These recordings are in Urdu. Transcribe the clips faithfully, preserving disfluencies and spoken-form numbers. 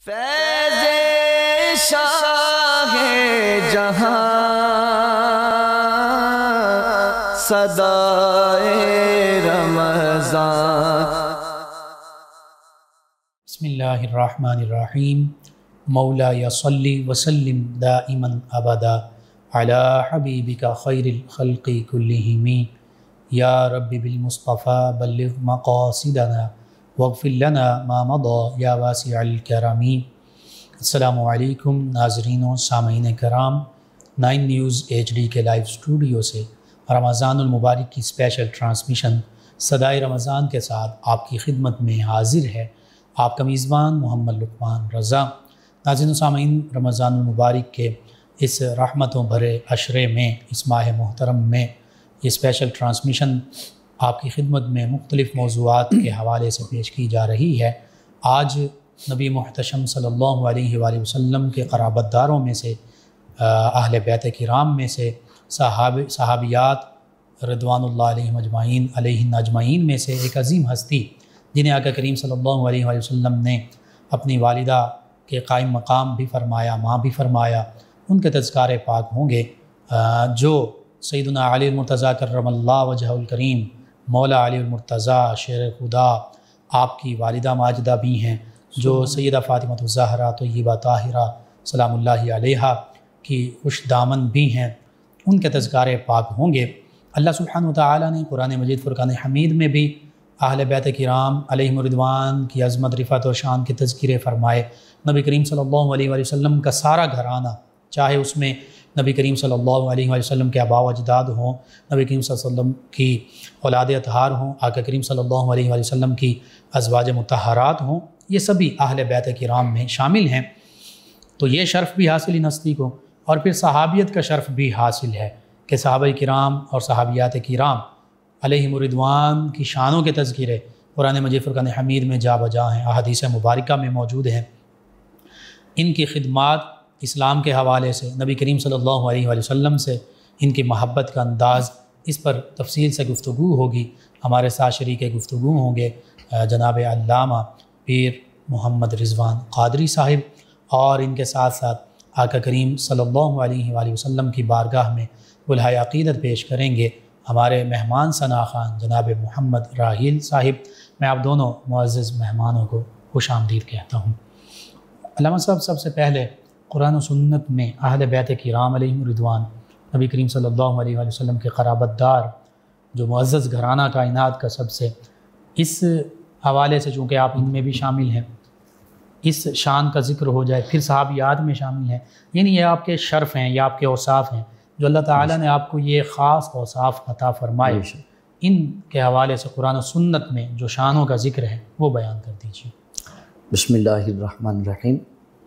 فیض شاہ جہاں صدائے رمضان۔ بسم اللہ الرحمن الرحیم۔ مولا یا صلی وسلم دائما ابدا علی حبیبک خیر الخلق کلہم یا رب بالمصطفیٰ بلغ مقاصدنا واغفر لنا ما مضى یا واسع الکرم۔ السلام علیکم ناظرین و سامعین کرام، نائن نیوز ایچ ڈی کے لائیو اسٹوڈیو سے رمضان المبارک کی اسپیشل ٹرانسمیشن صدائے رمضان کے ساتھ آپ کی خدمت میں حاضر ہے آپ کا میزبان محمد لقمان رضا۔ ناظرین و سامعین، رمضان المبارک کے اس رحمتوں بھرے عشرے میں، اس ماہ محترم میں یہ اسپیشل ٹرانسمیشن آپ کی خدمت میں مختلف موضوعات کے حوالے سے پیش کی جا رہی ہے۔ آج نبی محتشم صلی اللہ علیہ وآلہ وسلم کے قرابت داروں میں سے، اہل بیت کرام میں سے، صحاب صحابیات رضوان اللہ علیہم اجمعین علیہن اجمعین میں سے ایک عظیم ہستی جنہیں آقا کریم صلی اللہ علیہ وآلہ وسلم نے اپنی والدہ کے قائم مقام بھی فرمایا، ماں بھی فرمایا، ان کے تذکار پاک ہوں گے، جو سیدنا علی المرتضیٰ کرم اللہ وجہہ الکریم، مولا علی المرتضیٰ شیر خدا، آپ کی والدہ ماجدہ بھی ہیں، جو سیدہ فاطمہ الزہرا طیبہ طاہرہ سلام اللہ علیہا کی خوش دامن بھی ہیں، ان کے تذکار پاک ہوں گے۔ اللہ سبحانہ وتعالی نے قرآن مجید فرقان حمید میں بھی اہل بیت کرام علیہم الرضوان کی عظمت، رفعت و شان کے تذکرے فرمائے۔ نبی کریم صلی اللہ علیہ وآلہ وسلم کا سارا گھرانہ، چاہے اس میں نبی کریم صلی اللہ علیہ وآلہ وسلم کے آباء و اجداد ہوں، نبی کریم صلی اللہ علیہ وسلم کی اولاد اطہار ہوں، آقا کریم صلی اللہ علیہ وآلہ وسلم کی ازواج مطہرات ہوں، یہ سبھی اہل بیت کرام میں شامل ہیں۔ تو یہ شرف بھی حاصل ان ہستی کو، اور پھر صحابیت کا شرف بھی حاصل ہے کہ صحابہ کرام اور صحابیات کرام علیہم الرضوان کی شانوں کے تذکرے قرآن مجید فرقان حمید میں جا بجا ہیں، احادیث مبارکہ میں موجود ہیں۔ ان کی خدمات اسلام کے حوالے سے، نبی کریم صلی اللہ علیہ وآلہ وسلم سے ان کی محبت کا انداز، اس پر تفصیل سے گفتگو ہوگی۔ ہمارے ساتھ شریک گفتگو ہوں گے جناب علامہ پیر محمد رضوان قادری صاحب، اور ان کے ساتھ ساتھ آقا کریم صلی اللہ علیہ وآلہ وسلم کی بارگاہ میں گلہائے عقیدت پیش کریں گے ہمارے مہمان ثنا خان جناب محمد راحیل صاحب۔ میں آپ دونوں معزز مہمانوں کو خوش آمدید کہتا ہوں۔ علامہ صاحب، سب سے پہلے قرآن و سنت میں اہل بیت کرام علیہم الرضوان، نبی کریم صلی اللہ علیہ وآلہ وسلم کے قرابت دار، جو معزز گھرانہ کائنات کا سب سے، اس حوالے سے چونکہ آپ ان میں بھی شامل ہیں، اس شان کا ذکر ہو جائے، پھر صحابیات میں شامل ہیں، یعنی یہ آپ کے شرف ہیں، یہ آپ کے اوصاف ہیں جو اللہ تعالیٰ نے آپ کو یہ خاص اوصاف عطا فرمائے، ان کے حوالے سے قرآن و سنت میں جو شانوں کا ذکر ہے وہ بیان کر دیجیے۔ بسم اللہ الرحمن الرحیم۔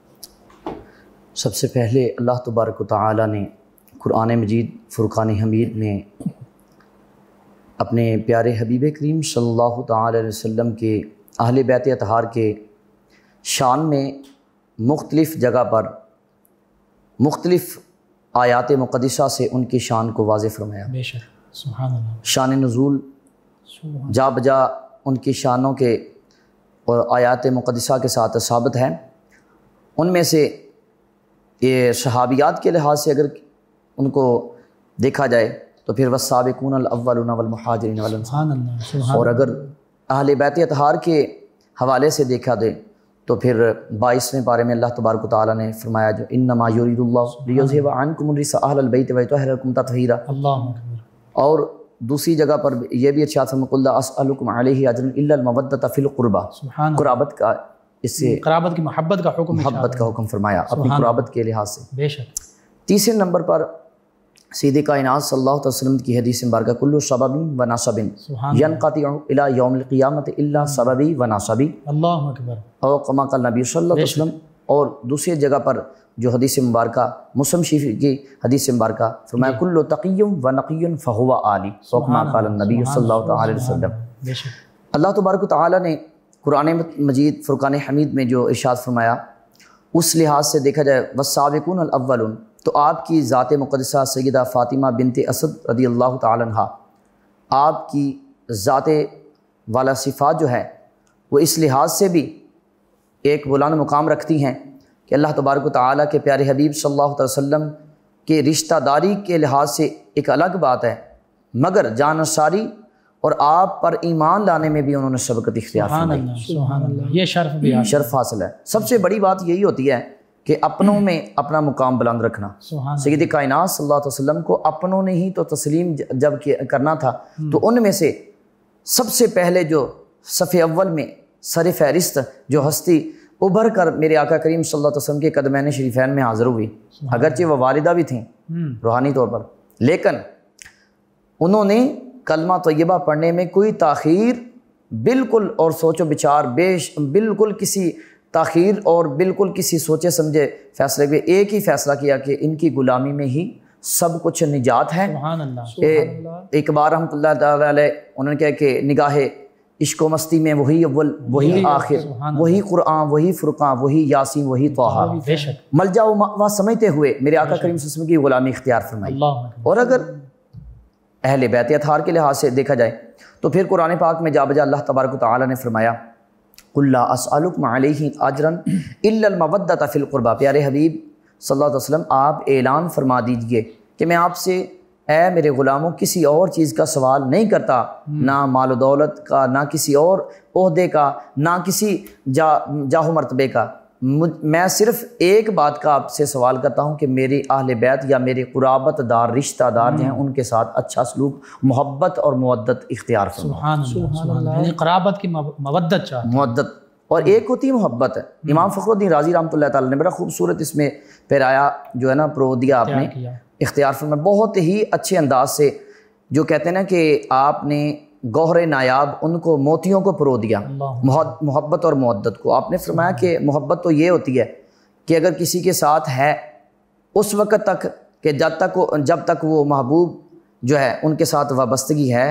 سب سے پہلے اللہ تبارک و تعالیٰ نے قرآن مجید فرقان حمید میں اپنے پیارے حبیب کریم صلی اللہ تعالی علیہ وسلم کے اہل بیت اطہار کے شان میں مختلف جگہ پر مختلف آیات مقدسہ سے ان کی شان کو واضح فرمایا۔ بے شک، سبحان اللہ۔ شان نزول جا بجا ان کی شانوں کے اور آیات مقدسہ کے ساتھ ثابت ہیں۔ ان میں سے یہ صحابیات کے لحاظ سے اگر ان کو دیکھا جائے تو پھر والسابقون الاولون والمہاجرین والانصار، اور اگر اہل بیت اطہار کے حوالے سے دیکھا دے تو پھر بائیسویں پارے میں اللہ تبارک و تعالیٰ نے فرمایا جو انما یرید اللہ لیذھب عنکم الرجس اہل البیت ویطہرکم تطہیرا، اللہ اکبر۔ اور دوسری جگہ پر یہ بھی ارشاد فرمایا قل لا اسألکم علیہ اجرا الا المودۃ فی القربى، قرابت کا، اس سے قرابت کی محبت کا حکم محبت کا حکم فرمایا اپنی قرابت کے لحاظ سے۔ بے شک۔ تیسرے نمبر پر سید کائنات صلی اللہ علیہ وسلم کی حدیث مبارکہ کل سبب و نصب ینقطع الی یوم القیامت الا سببی و نصبی، اللہ اکبر، اور کما قال نبی صلی اللہ علیہ وسلم۔ اور دوسری جگہ پر جو حدیث مبارکہ مسلم شریف کی حدیث مبارکہ فرمایا کل تقی و نقی فہو عالی، اور کما قال النبی صلی اللہ علیہ وسلم۔ اللہ تبارک و تعالیٰ نے قرآن مجید فرقان حمید میں جو ارشاد فرمایا، اس لحاظ سے دیکھا جائے والسابقون الاولون، تو آپ کی ذات مقدسہ سیدہ فاطمہ بنت اسد رضی اللہ تعالیٰ عنہا، آپ کی ذات والا صفات جو ہے وہ اس لحاظ سے بھی ایک بلند مقام رکھتی ہیں کہ اللہ تبارک و تعالیٰ کے پیارے حبیب صلی اللہ علیہ وسلم کے رشتہ داری کے لحاظ سے ایک الگ بات ہے، مگر جان انصاری اور آپ پر ایمان لانے میں بھی انہوں نے سبقت اختیار فرمائی۔ سبحان اللہ، سبحان اللہ، یہ شرف بھی حاصل شرف حاصل ہے۔ سب سے بڑی بات یہی ہوتی ہے کہ اپنوں میں اپنا مقام بلند رکھنا۔ سبحان سید کائنات صلی اللہ علیہ وسلم کو اپنوں نے ہی تو تسلیم جب کرنا تھا، تو ان میں سے سب سے پہلے جو صف اول میں سر فہرست جو ہستی ابھر کر میرے آقا کریم صلی اللہ علیہ وسلم کے قدمین شریفین میں حاضر ہوئی، اگرچہ وہ والدہ بھی تھیں روحانی طور پر، لیکن انہوں نے کلمہ طیبہ پڑھنے میں کوئی تاخیر بالکل اور سوچ و بچار بیش بالکل کسی تاخیر اور بالکل کسی سوچے سمجھے فیصلے کے ایک ہی فیصلہ کیا کہ ان کی غلامی میں ہی سب کچھ نجات ہے۔ سبحان اللہ، ایک بار رحمۃ اللہ تعالیٰ علیہ انہوں نے کہا کہ نگاہ عشق و مستی میں وہی اول وہی آخر، وہی قرآن وہی فرقان وہی یاسین وہی طٰہٰ، بے شک ملجا و مأویٰ سمجھتے ہوئے میرے آقا کریم صلی اللہ علیہ وسلم کی غلامی اختیار فرمائی۔ اللہ، اور اگر اہل بیت اطہار کے لحاظ سے دیکھا جائے تو پھر قرآن پاک میں جا بجا اللہ تبارک و تعالیٰ نے فرمایا قُلْ لَا أَسْأَلُكُمْ عَلَيْهِ أَجْرًا إِلَّا الْمَوَدَّةَ فِي الْقُرْبَى۔ پیارے حبیب صلی اللہ علیہ وسلم آپ اعلان فرما دیجئے کہ میں آپ سے اے میرے غلاموں کسی اور چیز کا سوال نہیں کرتا، نہ مال و دولت کا، نہ کسی اور عہدے کا، نہ کسی جا جاہ و مرتبے کا، میں صرف ایک بات کا آپ سے سوال کرتا ہوں کہ میری اہل بیت یا میرے قرابت دار رشتہ دار جو ہیں ان کے ساتھ اچھا سلوک، محبت اور مودت اختیار فرمائیں۔ سبحان اللہ، سبحان اللہ، یعنی قرابت کی مودت چاہتے ہیں، مودت، اور ایک ہوتی ہے محبت ہے۔ امام فخر الدین رازی رحمۃ اللہ تعالیٰ نے بڑا خوبصورت اس میں پیرایا جو ہے نا پرو دیا آپ نے اختیار فرمایا بہت ہی اچھے انداز سے، جو کہتے ہیں نا کہ آپ نے گوہر نایاب ان کو موتیوں کو پرو دیا، محبت اور مودت کو۔ آپ نے فرمایا کہ محبت تو یہ ہوتی ہے کہ اگر کسی کے ساتھ ہے اس وقت تک کہ جب تک وہ جب تک وہ محبوب جو ہے ان کے ساتھ وابستگی ہے،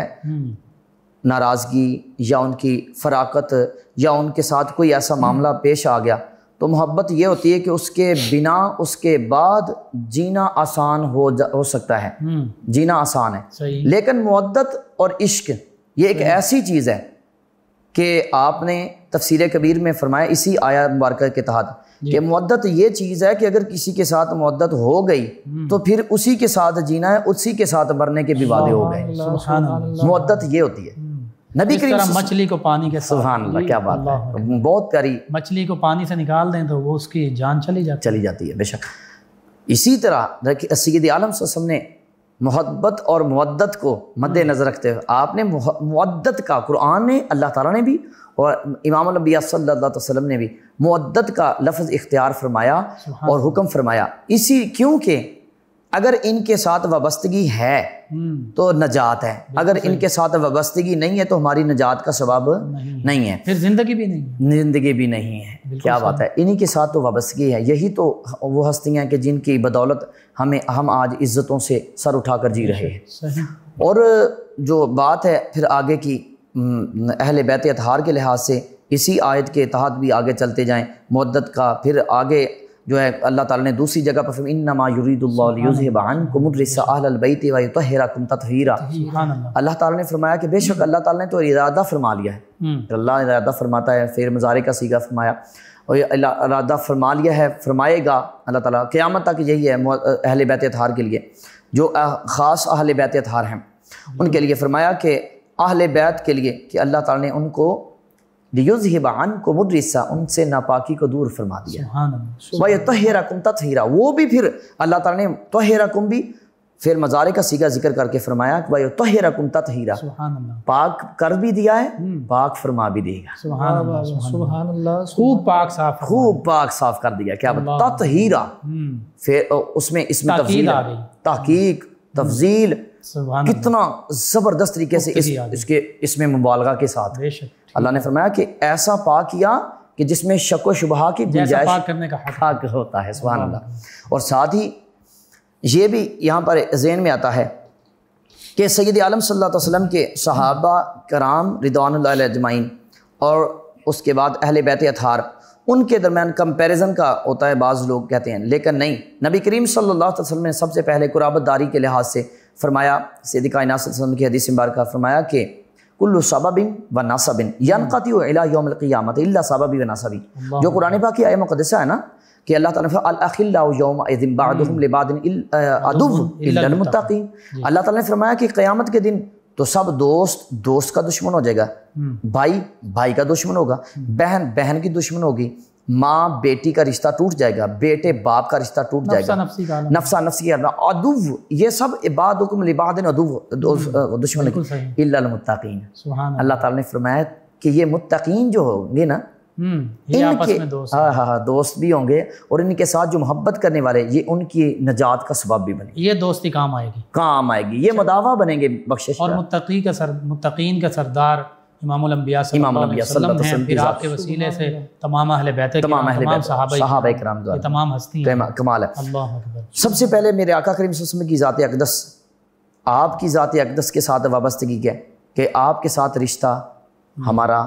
ناراضگی یا ان کی فراقت یا ان کے ساتھ کوئی ایسا معاملہ پیش آ گیا تو محبت یہ ہوتی ہے کہ اس کے بنا اس کے بعد جینا آسان ہو جا ہو سکتا ہے، جینا آسان ہے۔ لیکن مودت اور عشق یہ ایک ایسی چیز ہے کہ آپ نے تفسیر کبیر میں فرمایا اسی آیت مبارکہ کے تحت کہ مودت یہ چیز ہے کہ اگر کسی کے ساتھ مودت ہو گئی تو پھر اسی کے ساتھ جینا ہے، اسی کے ساتھ مرنے کے بھی وعدے ہو گئے۔ مودت یہ ہوتی ہے نبی کریم مچھلی کو پانی کے ساتھ، سبحان اللہ، کیا بات ہے، بہت پیاری۔ مچھلی کو پانی سے نکال دیں تو وہ اس کی جان چلی جاتی چلی جاتی ہے بے شک۔ اسی طرح سید عالم صلی اللہ علیہ وسلم نے محبت اور مودت کو مد نظر رکھتے ہوئے آپ نے مودت کا، قرآن نے، اللہ تعالیٰ نے بھی اور امام الانبیاء صلی اللہ علیہ وسلم نے بھی مودت کا لفظ اختیار فرمایا اور حکم فرمایا، اسی کیونکہ اگر ان کے ساتھ وابستگی ہے تو نجات ہے، اگر ان کے ساتھ وابستگی نہیں ہے تو ہماری نجات کا سبب نہیں ہے، پھر زندگی بھی نہیں ہے، زندگی بھی نہیں ہے۔ کیا بات ہے، انہی کے ساتھ تو وابستگی ہے۔ یہی تو وہ ہستیاں ہیں کہ جن کی بدولت ہمیں ہم آج عزتوں سے سر اٹھا کر جی رہے ہیں۔ اور جو بات ہے پھر آگے کی اہل بیت اطہار کے لحاظ سے اسی آیت کے تحت بھی آگے چلتے جائیں مودت کا، پھر آگے جو ہے اللہ تعالیٰ نے دوسری جگہ پر فرمایا انما یرید اللہ لیذھب عنکم الرجس اہل البیت ویطہرکم تطہیرا۔ اللہ تعالیٰ نے فرمایا کہ بے شک اللہ تعالیٰ نے تو ارادہ فرما لیا ہے، اللہ ارادہ فرماتا ہے، پھر مضارع کا صیغہ فرمایا اور اللہ ارادہ فرما لیا ہے، فرمائے گا اللہ تعالیٰ قیامت تک۔ یہی ہے اہل بیت اطہار کے لیے، جو خاص اہل بیت اطہار ہیں ان کے لیے فرمایا کہ اہل بیت کے لیے کہ اللہ تعالیٰ نے ان کو لیذھب عنکم الرجس، ان سے ناپاکی کو دور فرما دیا، ویطہرکم تطہیرا، وہ بھی پھر اللہ تعالیٰ نے طہرکم بھی پھر مضارع کا صیغہ ذکر کر کے فرمایا کہ ویطہرکم تطہیرا، پاک کر بھی دیا ہے، پاک فرما بھی دے گا۔ سبحان اللہ، سبحان اللہ، خوب پاک صاف، خوب پاک صاف کر دیا۔ کیا بات، تطہیرا، پھر اس میں اس میں تفضیل، تحقیق، تفضیل، کتنا زبردست طریقے سے اس, اس کے اس میں مبالغہ کے ساتھ اللہ نے فرمایا کہ ایسا پاک کیا کہ جس میں شک و شبہ کی گنجائش کرنے کا حق ہوتا ہے۔ سبحان اللہ۔ اور ساتھ ہی یہ بھی یہاں پر ذہن میں آتا ہے کہ سید عالم صلی اللہ علیہ وسلم کے صحابہ کرام رضوان اللہ علیہ اجمعین اور اس کے بعد اہل بیت اطہار، ان کے درمیان کمپیریزن کا ہوتا ہے، بعض لوگ کہتے ہیں، لیکن نہیں۔ نبی کریم صلی اللہ علیہ وسلم نے سب سے پہلے قرابت داری کے لحاظ سے فرمایا، سید کائنات صلی اللہ علیہ وسلم کی حدیث مبارکہ فرمایا کہ کل سبب و نسب ینقطع الی یوم القیامت الا سبب و نسب، جو قرآن پاک کی آیہ مقدسہ ہے نا کہ اللہ تعالیٰ نے فرمایا الاخلاء یومئذ بعضهم لبعض عدو الا المتقین، اللہ تعالیٰ نے فرمایا کہ قیامت کے دن تو سب دوست دوست کا دشمن ہو جائے گا، بھائی بھائی کا دشمن ہوگا، بہن بہن کی دشمن ہوگی، ماں بیٹی کا رشتہ ٹوٹ جائے گا، بیٹے باپ کا رشتہ ٹوٹ جائے گا، نفسا نفسی کا عدو، یہ سب بعضکم لبعض عدو دشمن الا المتقین۔ اللہ تعالیٰ نے فرمایا کہ یہ متقین جو ہوں گے نا یہ آپس میں دوست ہاں ہاں ہاں دوست بھی ہوں گے، اور ان کے ساتھ جو محبت کرنے والے یہ ان کی نجات کا سبب بھی بنے گی، یہ دوستی کام آئے گی کام آئے گی، یہ مداوا بنیں گے بخشش اور متقی کا سر متقین کا سردار امام الانبیاء صلی اللہ علیہ وسلم ہیں، پھر آپ کے وسیلے سے تمام اہل بیت تمام اہل بیت صحابہ کرام یہ تمام ہستی ہیں، کمال ہے۔ اللہ اکبر۔ سب سے پہلے میرے آقا کریم صلی اللہ علیہ وسلم کی ذات اقدس، آپ کی ذات اقدس کے ساتھ وابستگی کیا کہ آپ کے ساتھ رشتہ ہمارا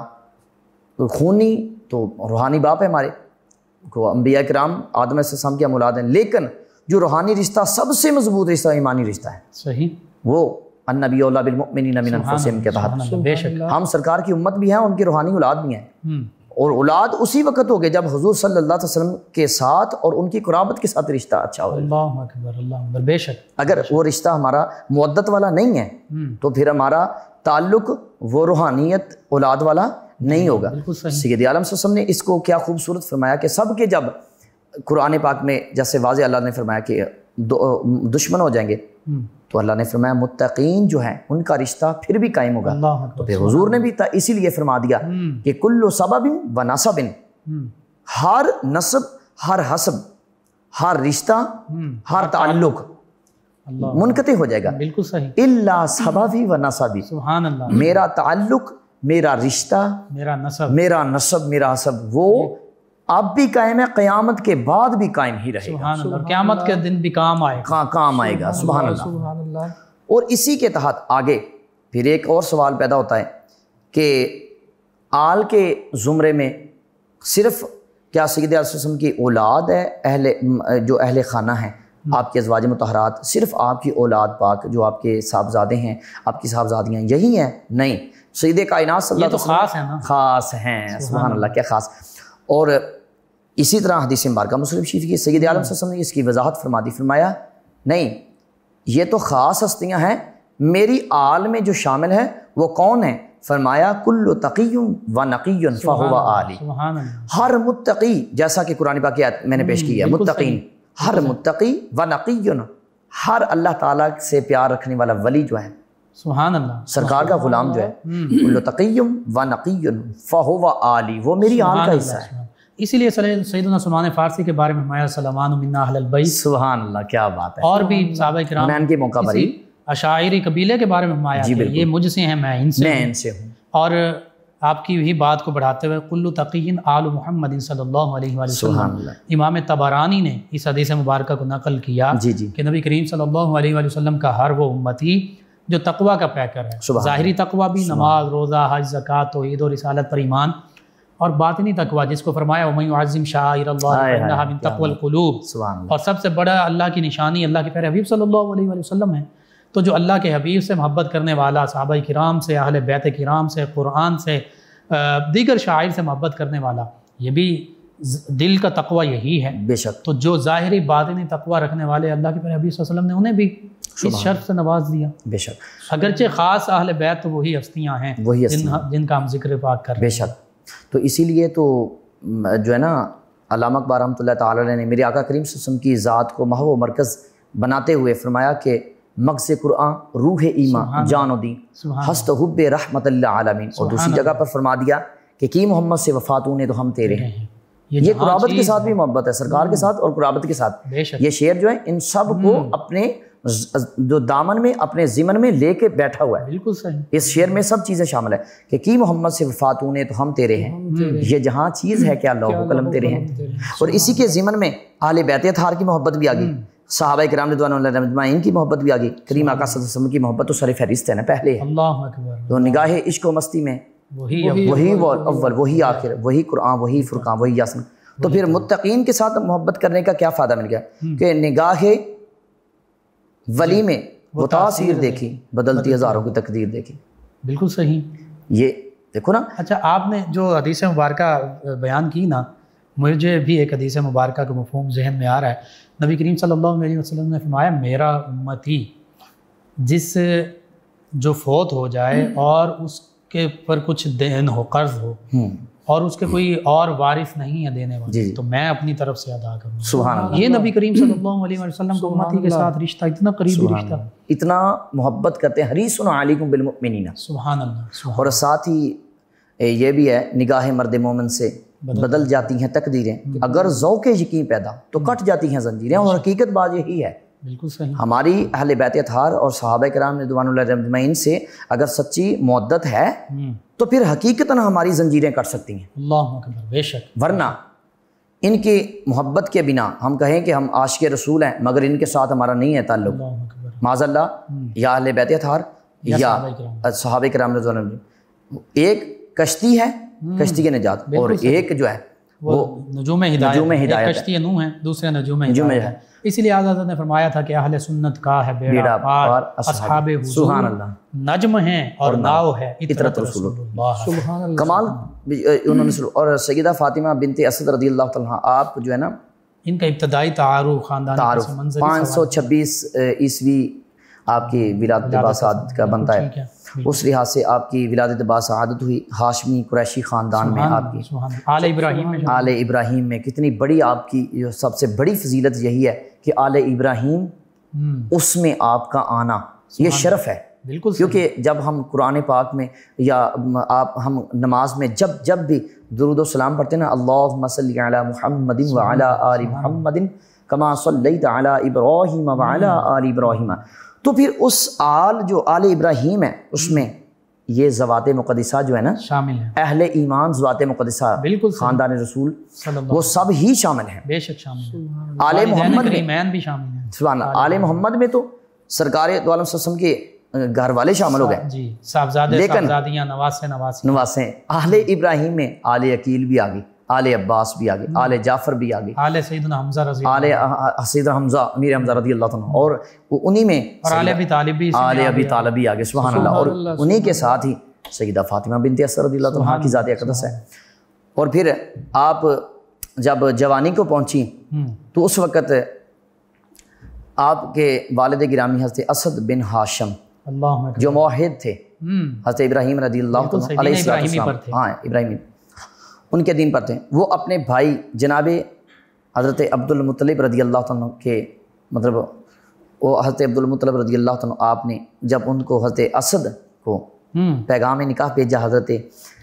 خونی تو روحانی باپ ہے ہمارے کو، انبیاء کرام آدم علیہ السلام کی اولاد ہیں، لیکن جو روحانی رشتہ سب سے مضبوط رشتہ ایمانی رشتہ ہے، صحیح، وہ النبی اولیٰ بالمؤمنین من انفسہم کے تحت بے شک ہم سرکار کی امت بھی ہیں، ان کی روحانی اولاد بھی ہیں، اور اولاد اسی وقت ہوگے جب حضور صلی اللہ علیہ وسلم کے ساتھ اور ان کی قرابت کے ساتھ رشتہ اچھا ہو۔ اللہ اکبر اللہ اکبر، بے شک اگر وہ رشتہ ہمارا مودت والا نہیں ہے تو پھر ہمارا تعلق وہ روحانیت اولاد والا نہیں ہوگا۔ سید عالم صلی اللہ علیہ وسلم نے اس کو کیا خوبصورت فرمایا کہ سب کے جب قرآن پاک میں جیسے واضح اللہ نے فرمایا کہ دشمن ہو جائیں گے تو اللہ نے فرمایا متقین جو ہیں ان کا رشتہ پھر بھی قائم ہوگا، تو پھر حضور نے بھی اسی لیے فرما دیا کہ کل سبب و نسب، ہر نسب ہر حسب ہر رشتہ ہر تعلق منقطع ہو جائے گا، بالکل صحیح، الا سببی و نسبی، سبحان اللہ، میرا تعلق میرا رشتہ میرا نسب میرا نسب میرا حسب وہ اب بھی قائم ہے، قیامت کے بعد بھی قائم ہی رہے گا، سبحان اللہ، قیامت کے دن بھی کام آئے گا، کام آئے گا، سبحان اللہ۔ اور اسی کے تحت آگے پھر ایک اور سوال پیدا ہوتا ہے کہ آل کے زمرے میں صرف کیا سید علیہ السلام کی اولاد ہے، اہل جو اہل خانہ ہیں آپ کے ازواج مطہرات، صرف آپ کی اولاد پاک جو آپ کے صاحبزادے ہیں آپ کی صاحبزادیاں یہی ہیں؟ نہیں، سید کائنات صلی اللہ علیہ وسلم خاص ہیں نا، خاص ہیں، سبحان اللہ کیا خاص۔ اور اسی طرح حدیث مبارکہ مسلم شریف کی سید عالم صلی اللہ علیہ وسلم نے اس کی وضاحت فرما دی، فرمایا نہیں یہ تو خاص ہستیاں ہیں، میری آل میں جو شامل ہے وہ کون ہیں؟ فرمایا کل تقی و نقی فہو آلی، ہر متقی، جیسا کہ قرآن پاک کی آیت میں نے پیش کی ہے، متقین ہر متقی و نقی، ہر اللہ تعالیٰ سے پیار رکھنے والا ولی جو ہے، سبحان اللہ، سرکار کا غلام جو ہے، کل تقی و نقی فہو آلی، وہ میری آل کا حصہ ہے۔ اسی لیے سیدنا سلمان فارسی کے بارے میں فرمایا سلمان منا اہل البیت، سبحان اللہ کیا بات ہے، اور بھی صحابہ کرام حنین کے موقع پر ہی اشاعری قبیلے کے بارے میں فرمایا کہ یہ مجھ سے ہیں، میں ان سے میں ان سے ہوں، اور آپ کی یہی بات کو بڑھاتے ہوئے کل تقی آل محمد صلی اللہ علیہ وآلہ وسلم، امام طبرانی نے اس حدیث مبارکہ کو نقل کیا کہ نبی کریم صلی اللہ علیہ وآلہ وسلم کا ہر وہ امتی جو تقوی کا پیکر ہے، ظاہری تقوی بھی نماز روزہ حج زکوٰۃ توحید اور رسالت پر ایمان، اور باطنی تقوی جس کو فرمایا وَمَن يُعَظِّمْ شَعَائِرَ اللَّهِ فَإِنَّهَا مِن تَقْوَى الْقُلُوبِ، اور سب سے بڑا اللہ کی نشانی اللہ کے پیارے حبیب صلی اللہ علیہ وآلہ وسلم ہے، تو جو اللہ کے حبیب سے محبت کرنے والا، صحابہ کرام سے، اہل بیت کرام سے، قرآن سے، دیگر شاعر سے محبت کرنے والا، یہ بھی دل کا تقوی یہی ہے، بے شک۔ تو جو ظاہری باطنی تقوی رکھنے والے اللہ کے پیارے حبیب صلی اللہ علیہ وسلم نے انہیں بھی اس شرف سے نواز دیا، بے شک، اگرچہ خاص اہل بیت تو وہی ہستیاں ہیں جن کا ہم ذکر پاک کر رہے ہیں، بے شک۔ تو اسی لیے تو جو ہے نا علامہ اقبال رحمۃ اللہ تعالی نے میرے آقا کریم صلی اللہ علیہ وسلم کی ذات کو محو و مرکز بناتے ہوئے فرمایا کہ مغز قرآن روح ایمان جان و دین ہست حب رحمت اللہ عالمین، اور دوسری جگہ پر فرما دیا کہ کی محمد سے وفاتوں نے تو ہم تیرے ہیں۔ یہ قرابت کے ساتھ بھی محبت ہے، سرکار کے ساتھ اور قرابت کے ساتھ، یہ شعر جو ہے ان سب کو اپنے جو دامن میں اپنے ضمن میں لے کے بیٹھا ہوا ہے، بالکل صحیح، اس شعر میں سب چیزیں شامل ہے کہ کی محمد سے وفاتوں نے تو ہم تیرے ہیں، یہ جہاں چیز ہے کیا لوح و قلم تیرے ہیں، اور اسی کے ضمن میں اہل بیت اطہار کی محبت بھی آ گئی، صحابہ کرام رضوان اللہ علیہم اجمعین کی محبت بھی آ گئی، کریم آقا صلی اللہ علیہ وسلم کی محبت تو سر فہرست ہے نا، پہلے ہے، اللہ اکبر، تو نگاہ عشق و مستی میں وہی اول وہی آخر وہی قرآن وہی فرقان وہی یاسین۔ تو پھر متقین کے ساتھ محبت کرنے کا کیا فائدہ مل گیا کہ نگاہ ولی میں وہ تاثیر دیکھی، بدلتی ہزاروں کی تقدیر دیکھی، بالکل صحیح. یہ دیکھو نا. اچھا آپ نے جو حدیث مبارکہ بیان کی نا، مجھے بھی ایک حدیث مبارکہ کا مفہوم ذہن میں آ رہا ہے. نبی کریم صلی اللہ علیہ وسلم نے فرمایا میرا امتی جس جو فوت ہو جائے اور اس کے پر کچھ دین ہو، قرض ہو، اور اس کے کوئی اور وارث نہیں ہے دینے والے، تو میں اپنی طرف سے ادا کروں. سبحان اللہ. یہ نبی کریم صلی اللہ علیہ وسلم کو امتی کے ساتھ رشتہ اتنا قریبی رشتہ، اتنا محبت کرتے ہیں. حریص علیکم بالمؤمنین. سبحان اللہ. اور ساتھ ہی یہ بھی ہے نگاہ مرد مومن سے بدل جاتی ہیں تقدیریں. اگر ذوق یقین پیدا تو کٹ جاتی ہیں زنجیریں. اور حقیقت بات یہی ہے. بالکل صحیح. ہماری اہل بیت اطہار اور صحابہ کرام رضوان اللہ اجمعین سے اگر سچی محبت ہے تو پھر حقیقتاً ہماری زنجیریں کٹ سکتی ہیں. اللہ اکبر. بے شک. ورنہ ان کی محبت کے بنا ہم کہیں کہ ہم عاشق رسول ہیں مگر ان کے ساتھ ہمارا نہیں ہے تعلق، اللہ اکبر. معاذ اللہ، یا اہل بیت اطہار یا صحابہ کرام رضوان اللہ. ایک کشتی ہے، کشتی کے نجات، اور ایک جو ہے وہ نجوم ہدایت. نجوم ہدایت ایک کشتی نوح ہے، دوسرے نجوم ہدایت ہے. اسی لیے حضرت نے فرمایا تھا کہ اہل سنت کا ہے بیڑا پار، اصحاب حضور سبحان اللہ نجم ہیں اور ناؤ ہے اطرت رسول اللہ. سبحان اللہ. کمال انہوں نے. اور سیدہ فاطمہ بنت اسد رضی اللہ تعالیٰ آپ جو ہے نا، ان کا ابتدائی تعارف خاندانی پس منظر پانچ سو چھبیس عیسوی آپ کی ولادت باسعادت کا بنتا ہے. اس لحاظ سے آپ کی ولادت باسعادت ہوئی ہاشمی قریشی خاندان میں. آپ کی آل ابراہیم میں آل ابراہیم میں کتنی بڑی آپ کی سب سے بڑی فضیلت یہی ہے کہ آل ابراہیم اس میں آپ کا آنا یہ شرف ہے. بالکل. کیونکہ جب ہم قرآن پاک میں یا آپ ہم نماز میں جب جب بھی درود و سلام پڑھتے ہیں نا، اللہم صلی علی محمد وعلی آل محمد کما صلیت علی ابراہیم وعلی آل ابراہیم، تو پھر اس آل جو آل ابراہیم ہے اس میں یہ ذوات مقدسہ جو ہے نا شامل ہیں. اہل ایمان ذوات مقدسہ بالکل خاندان رسول وہ سب ہی شامل ہیں. بے شک شامل ہیں. آل محمد میں بھی شامل ہیں. سبحان اللہ. آل محمد میں تو سرکار دو عالم صلی اللہ علیہ وسلم کے گھر والے شامل ہو گئے. جی. صاحبزادے صاحبزادیاں نواسے نواسے نواسے. آل ابراہیم میں آل عقیل بھی آگئی، آل عباس بھی آگے، آل جعفر بھی آگے، آل سیدنا حمزہ رضی آل سیدنا حمزہ امیر حمزہ رضی اللہ عنہ، اور انہی میں اور آل ابی طالب بھی آل ابی طالب بھی آگے. سبحان اللہ. اور انہی کے ساتھ ہی سیدہ فاطمہ بنت اسد رضی اللہ عنہ کی ذات اقدس ہے. اور پھر آپ جب جوانی کو پہنچی تو اس وقت آپ کے والد گرامی حضرت اسد بن ہاشم جو موحد تھے، حضرت ابراہیم رضی اللہ عنہ علیہ السلام، ہاں ابراہیم ان کے دین پر تھے، وہ اپنے بھائی جناب حضرت عبد المطلب رضی اللہ عنہ کے مطلب وہ حضرت عبد المطلب رضی اللہ عنہ آپ نے جب ان کو حضرت اسد کو پیغام نکاح بھیجا، حضرت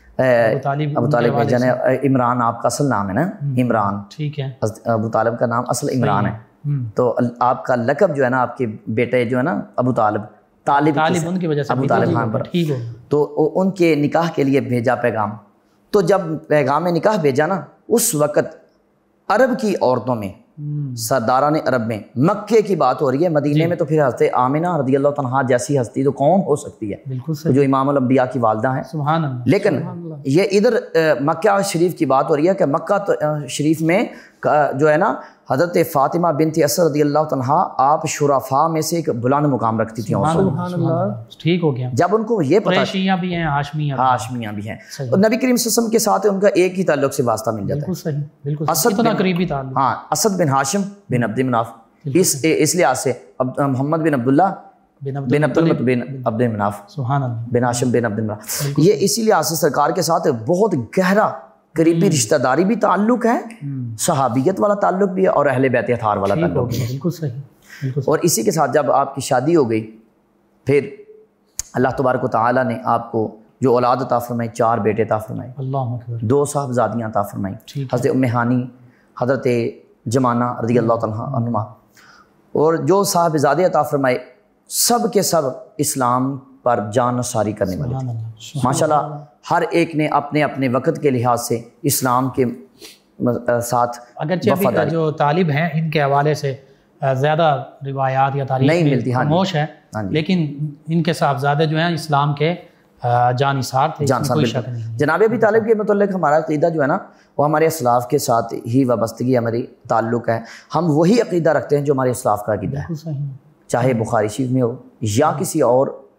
ابو طالب بھیجا نے، عمران آپ کا اصل نام ہے نا، عمران، ٹھیک ہے، حضرت ابو طالب کا نام اصل عمران ہے، تو آپ کا لقب جو ہے نا آپ کے بیٹے جو ہے نا ابو طالب، طالب طالب ان کی وجہ سے ابو طالب خان پر، ٹھیک ہے، تو ان کے نکاح کے لیے بھیجا پیغام. تو جب پیغام نکاح بھیجا نا، اس وقت عرب کی عورتوں میں، سرداران عرب میں مکے کی بات ہو رہی ہے، مدینے میں تو پھر حضرت آمنہ رضی اللہ عنہا جیسی ہستی تو کون ہو سکتی ہے، بالکل جو امام الانبیاء کی والدہ ہیں. سبحان اللہ. لیکن یہ ادھر مکہ شریف کی بات ہو رہی ہے کہ مکہ شریف میں جو ہے نا حضرت فاطمہ بنت اسد رضی اللہ عنہا آپ شرفاء میں سے ایک بلند مقام رکھتی تھیں. سبحان اللہ. ٹھیک ہو گیا. جب ان کو یہ پتہ قریشیاں بھی ہیں، ہاشمیاں ہاشمیاں بھی ہیں، اور نبی کریم صلی اللہ علیہ وسلم کے ساتھ ان کا ایک ہی تعلق سے واسطہ مل جاتا ہے. بالکل صحیح، بالکل اسد اتنا قریبی تعلق. ہاں، اسد بن ہاشم بن عبد مناف، اس اس لحاظ سے محمد بن عبداللہ بن عبد المطلب بن عبد مناف، سبحان اللہ، بن ہاشم بن عبد مناف، یہ اسی لحاظ سے سرکار کے ساتھ بہت گہرا قریبی رشتہ داری بھی تعلق ہے، صحابیت والا تعلق بھی ہے، اور اہل بیت اطہار والا تعلق بھی ہے. بالکل صحیح. اور اسی کے ساتھ جب آپ کی شادی ہو گئی، پھر اللہ تبارک و تعالیٰ نے آپ کو جو اولاد عطا فرمائی، چار بیٹے عطا فرمائے، اللہ اکبر، دو صاحبزادیاں عطا فرمائیں، حضرت ام ہانی، حضرت جمانہ رضی اللہ تعالیٰ عنہما، اور جو صاحبزادے عطا فرمائے سب کے سب اسلام پر جان نثاری کرنے والے تھے. ماشاءاللہ ہر ایک نے اپنے اپنے وقت کے لحاظ سے اسلام کے ساتھ اگرچہ ابھی جو طالب ہیں ان کے حوالے سے زیادہ روایات یا تاریخ نہیں ملتی، خاموش ہے، لیکن ان کے صاحبزادے جو ہیں اسلام کے جان نثار تھے، کوئی شک نہیں. جناب ابی طالب کے متعلق ہمارا عقیدہ جو ہے نا وہ ہمارے اسلاف کے ساتھ ہی وابستگی ہماری تعلق ہے. ہم وہی عقیدہ رکھتے ہیں جو ہمارے اسلاف کا عقیدہ ہے، چاہے بخاری شریف میں ہو یا کسی اور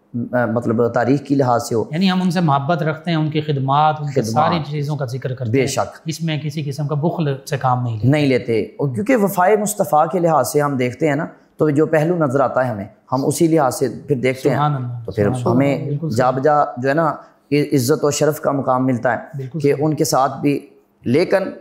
مطلب تاریخ کی لحاظ سے ہو، یعنی ہم ان سے محبت رکھتے ہیں، ان کی خدمات، ان کی ساری چیزوں کا ذکر کرتے ہیں، بے شک اس میں کسی قسم کا بخل سے کام نہیں لیتے نہیں لیتے، اور کیونکہ وفائے مصطفیٰ کے لحاظ سے ہم دیکھتے ہیں نا، تو جو پہلو نظر آتا ہے ہمیں ہم اسی لحاظ سے پھر دیکھتے ہیں، تو پھر ہمیں جا بجا جو ہے نا عزت و شرف کا مقام ملتا ہے کہ ان کے ساتھ بھی. لیکن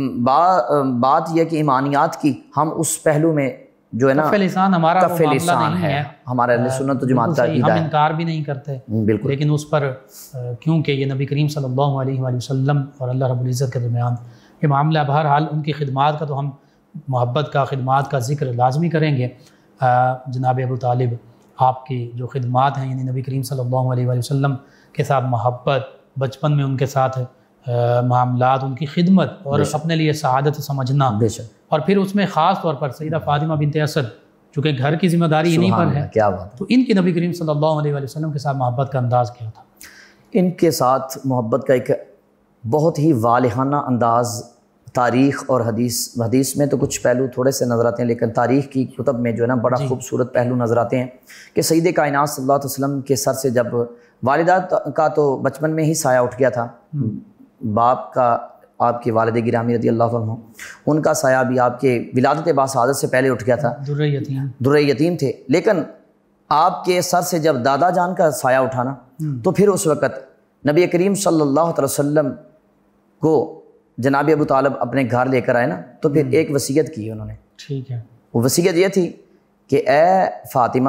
بات یہ کہ ایمانیات کی ہم اس پہلو میں جو ہے نا کف لسان ہمارا کف لسان ہے، ہمارا اہل سنت و جماعت کا عقیدہ ہم ہے، انکار بھی نہیں کرتے بالکل، لیکن اس پر کیونکہ یہ نبی کریم صلی اللہ علیہ وآلہ وسلم اور اللہ رب العزت کے درمیان یہ معاملہ، بہرحال ان کی خدمات کا تو ہم محبت کا، خدمات کا ذکر لازمی کریں گے. جناب ابو طالب آپ کی جو خدمات ہیں، یعنی نبی کریم صلی اللہ علیہ وآلہ وسلم کے ساتھ محبت، بچپن میں ان کے ساتھ معاملات، ان کی خدمت اور اپنے لیے سعادت سمجھنا، اور پھر اس میں خاص طور پر سیدہ فاطمہ بنت اسد چونکہ گھر کی ذمہ داری انہیں پر ہے، کیا بات، تو ان کی نبی کریم صلی اللہ علیہ وآلہ وسلم کے ساتھ محبت کا انداز کیا تھا؟ ان کے ساتھ محبت کا ایک بہت ہی والہانہ انداز تاریخ اور حدیث حدیث میں تو کچھ پہلو تھوڑے سے نظر آتے ہیں، لیکن تاریخ کی کتب میں جو ہے نا بڑا خوبصورت پہلو نظر آتے ہیں کہ سید کائنات صلی اللہ علیہ وسلم کے سر سے جب والدہ کا تو بچپن میں ہی سایہ اٹھ گیا تھا، باپ کا، آپ کے والد گرامی رضی اللہ عنہ، ان کا سایہ بھی آپ کے ولادت باسعادت سے پہلے اٹھ گیا تھا، درہ یتیم درہ یتیم تھے، لیکن آپ کے سر سے جب دادا جان کا سایہ اٹھانا تو پھر اس وقت نبی کریم صلی اللہ علیہ وسلم کو جناب ابو طالب اپنے گھر لے کر آئے نا، تو پھر ایک وصیت کی انہوں نے، ٹھیک ہے، وہ وصیت یہ تھی کہ اے فاطمہ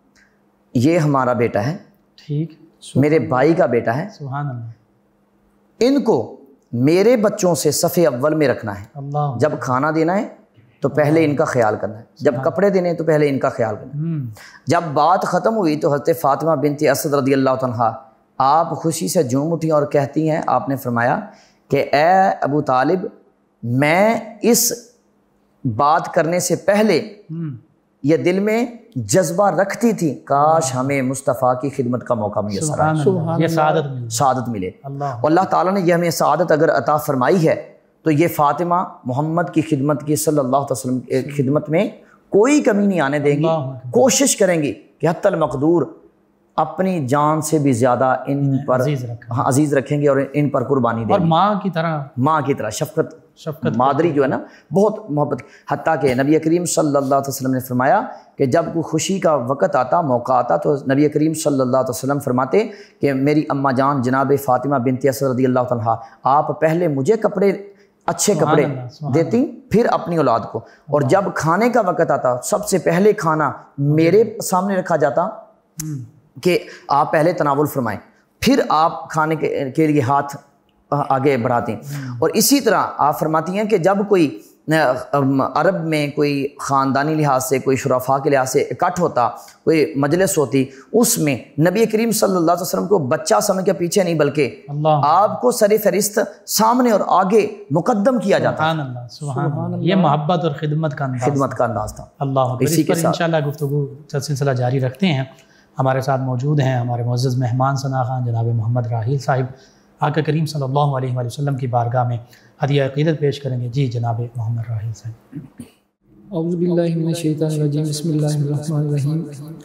یہ ہمارا بیٹا ہے، ٹھیک، میرے بھائی کا بیٹا ہے، سبحان اللہ، ان کو میرے بچوں سے صف اول میں رکھنا ہے، اللہ، جب کھانا دینا ہے تو پہلے ان کا خیال کرنا ہے، جب کپڑے دینے تو پہلے ان کا خیال کرنا ہے. جب بات ختم ہوئی تو حضرت فاطمہ بنت اسد رضی اللہ عنہا آپ خوشی سے جھوم اٹھی اور کہتی ہیں، آپ نے فرمایا کہ اے ابو طالب میں اس بات کرنے سے پہلے یہ دل میں جذبہ رکھتی تھی کاش ہمیں مصطفیٰ کی خدمت کا موقع میسر آئے، یہ سعادت ملی، سعادت ملے. اللہ، اللہ تعالیٰ نے یہ ہمیں سعادت اگر عطا فرمائی ہے تو یہ فاطمہ محمد کی خدمت کی صلی اللہ علیہ وسلم کی خدمت میں کوئی کمی نہیں آنے دیں گی، کوشش کریں گی کہ حتی المقدور اپنی جان سے بھی زیادہ ان پر ہاں عزیز رکھیں گے اور ان پر قربانی دیں گے، اور ماں کی طرح، ماں کی طرح شفقت شفقت مادری جو ہے نا بہت محبت. حتیٰ کہ نبی کریم صلی اللہ علیہ وسلم نے فرمایا کہ جب کوئی خوشی کا وقت آتا، موقع آتا، تو نبی کریم صلی اللہ علیہ وسلم فرماتے کہ میری اماں جان جناب فاطمہ بنت اسد رضی اللہ عنہا آپ پہلے مجھے کپڑے، اچھے کپڑے دیتی، پھر اپنی اولاد کو، اور جب کھانے کا وقت آتا سب سے پہلے کھانا میرے سامنے رکھا جاتا کہ آپ پہلے تناول فرمائیں، پھر آپ کھانے کے لیے ہاتھ آگے بڑھاتے ہیں. اور اسی طرح آپ فرماتی ہیں کہ جب کوئی عرب میں کوئی خاندانی لحاظ سے، کوئی شرفاء کے لحاظ سے اکٹھ ہوتا، کوئی مجلس ہوتی، اس میں نبی کریم صلی اللہ علیہ وسلم کو بچہ سمجھ کے پیچھے نہیں بلکہ آپ کو سر فہرست سامنے اور آگے مقدم کیا جاتا. سبحان اللہ، سبحان اللہ، یہ محبت اور خدمت کا انداز، خدمت کا انداز تھا. اللہ، اسی پر انشاءاللہ گفتگو سلسلہ جاری رکھتے ہیں. ہمارے ساتھ موجود ہیں ہمارے معزز مہمان ثنا خان جناب محمد راحیل صاحب، آقا کریم صلی اللہ علیہ وآلہ وسلم کی بارگاہ میں ہدیہ عقیدت پیش کریں گے. جی جناب محمد راحیل صاحب. اعوذ باللہ من الشیطان الرجیم، بسم اللہ الرحمن الرحیم.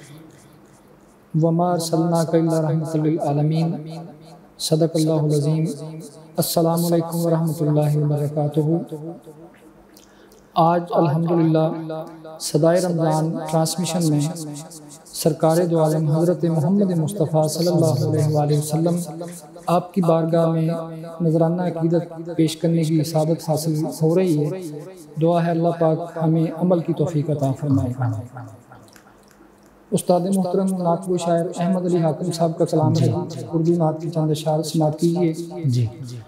وما ارسلناک الا رحمۃ للعالمین، صدق اللہ العظیم. السلام علیکم ورحمۃ اللہ وبرکاتہ. آج الحمدللہ صدائے رمضان ٹرانسمیشن میں سرکار دو عالم حضرت محمد مصطفیٰ صلی اللہ علیہ وآلہ وسلم آپ کی بارگاہ میں نذرانہ عقیدت پیش کرنے کی سعادت حاصل ہو رہی ہے. دعا ہے اللہ پاک ہمیں عمل کی توفیق عطا فرمائے. استاد محترم نعت گو شاعر احمد علی حاکم صاحب کا کلام ہے، اردو نعت کی چند اشعار سماعت کیجیے. جی.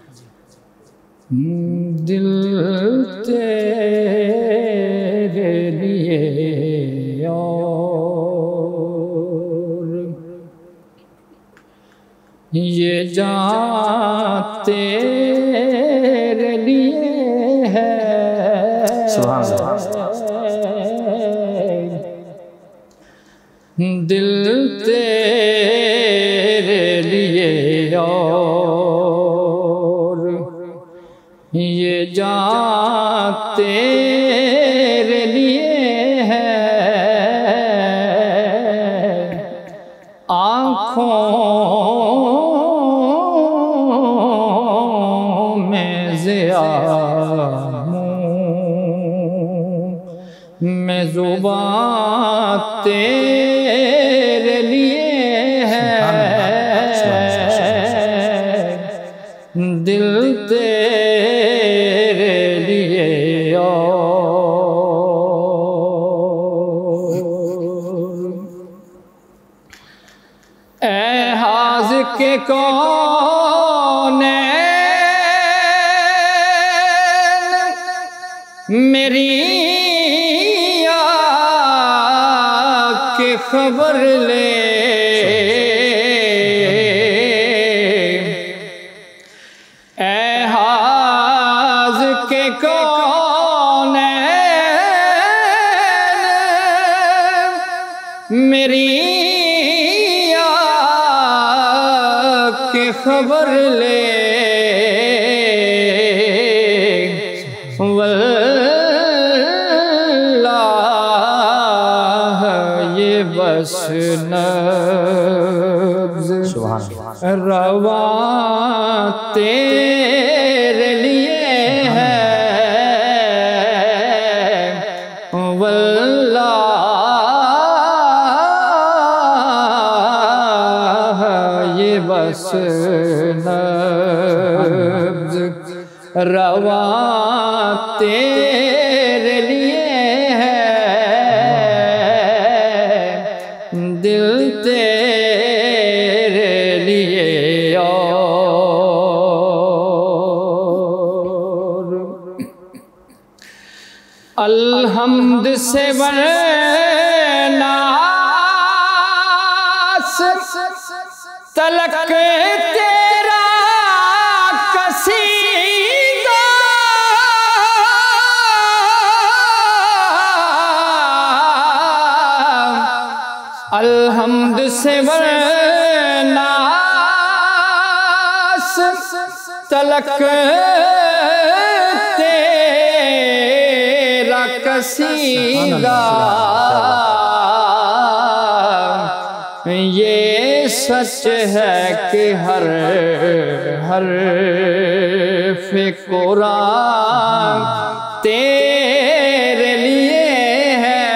دل تیرے لیے اور یہ جان تیرے لیے ہے، سبحان اللہ. دل تیرے لیے اور یہ جان تیرے لیے ہے، آنکھ میں زبان تیرے لیے ہے، دل تیرے لیے اور اے حاضر کے کونین میری آ کے خبر لے، اے حاضر کے کونین میری آ کے خبر لے، واللہ یہ بس نبض رواں تیرے لیے ہے، واللہ یہ بس نبض رواں تیرے لیے ہے، دل تیرے لیے اور الحمد سے ورناس تلک تیرا قصیدہ، الحمد سے ورناس تلک تیرا قصیدہ، یہ سچ ہے کہ ہر حرف قرآن تیرے لیے ہے،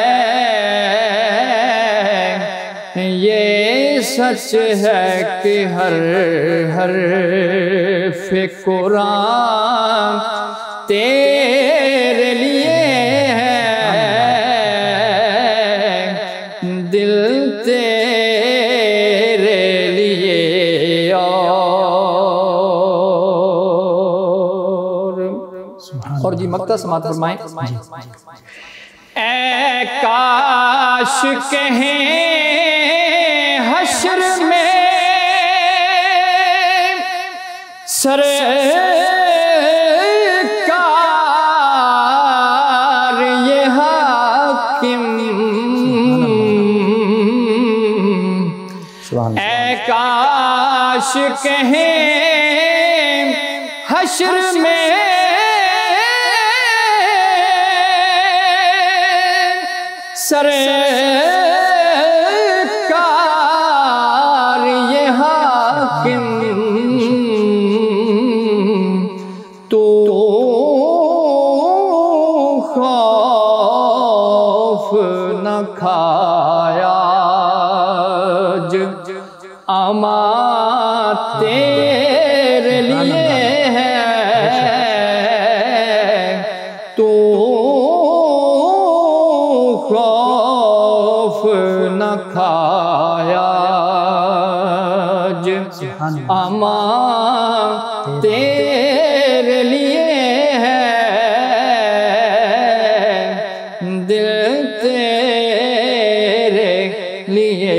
یہ سچ ہے کہ ہر حرف قرآن تیرے لیے ہے، دل تیرے لیے اور اور جی مقطع سماعت فرمائیں۔ اے کاش کہیں حشر میں سرکار یہ حاکم، اے کاش کہیں حشر میں سرکار یہ حاکم، تو خوف نہ کھایا اما تیرے لیے ہے، تو خوف نہ کھایا اما تیرے لیے ہے، دل تیرے لیے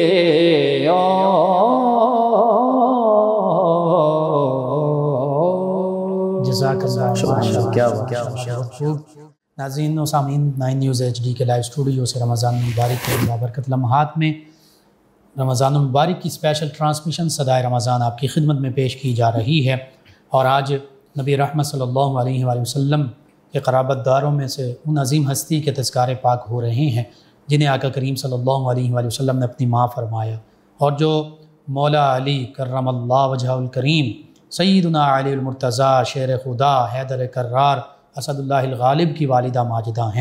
جزاک اللہ خیر۔ ناظرین و سامعین، نائن نیوز ایچ ڈی کے لائیو اسٹوڈیو سے رمضان المبارک کے بابرکت لمحات میں رمضان المبارک کی اسپیشل ٹرانسمیشن صدائے رمضان آپ کی خدمت میں پیش کی جا رہی ہے، اور آج نبی رحمت صلی اللہ علیہ وآلہ وسلم کے قرابت داروں میں سے ان عظیم ہستی کے تذکارے پاک ہو رہے ہیں جنہیں آقا کریم صلی اللہ علیہ وآلہ وسلم نے اپنی ماں فرمایا، اور جو مولا علی کرم اللہ وجہ الکریم، سیدنا علی المرتضیٰ، شیر خدا، حیدر کرار، اسد اللہ الغالب کی والدہ ماجدہ ہیں،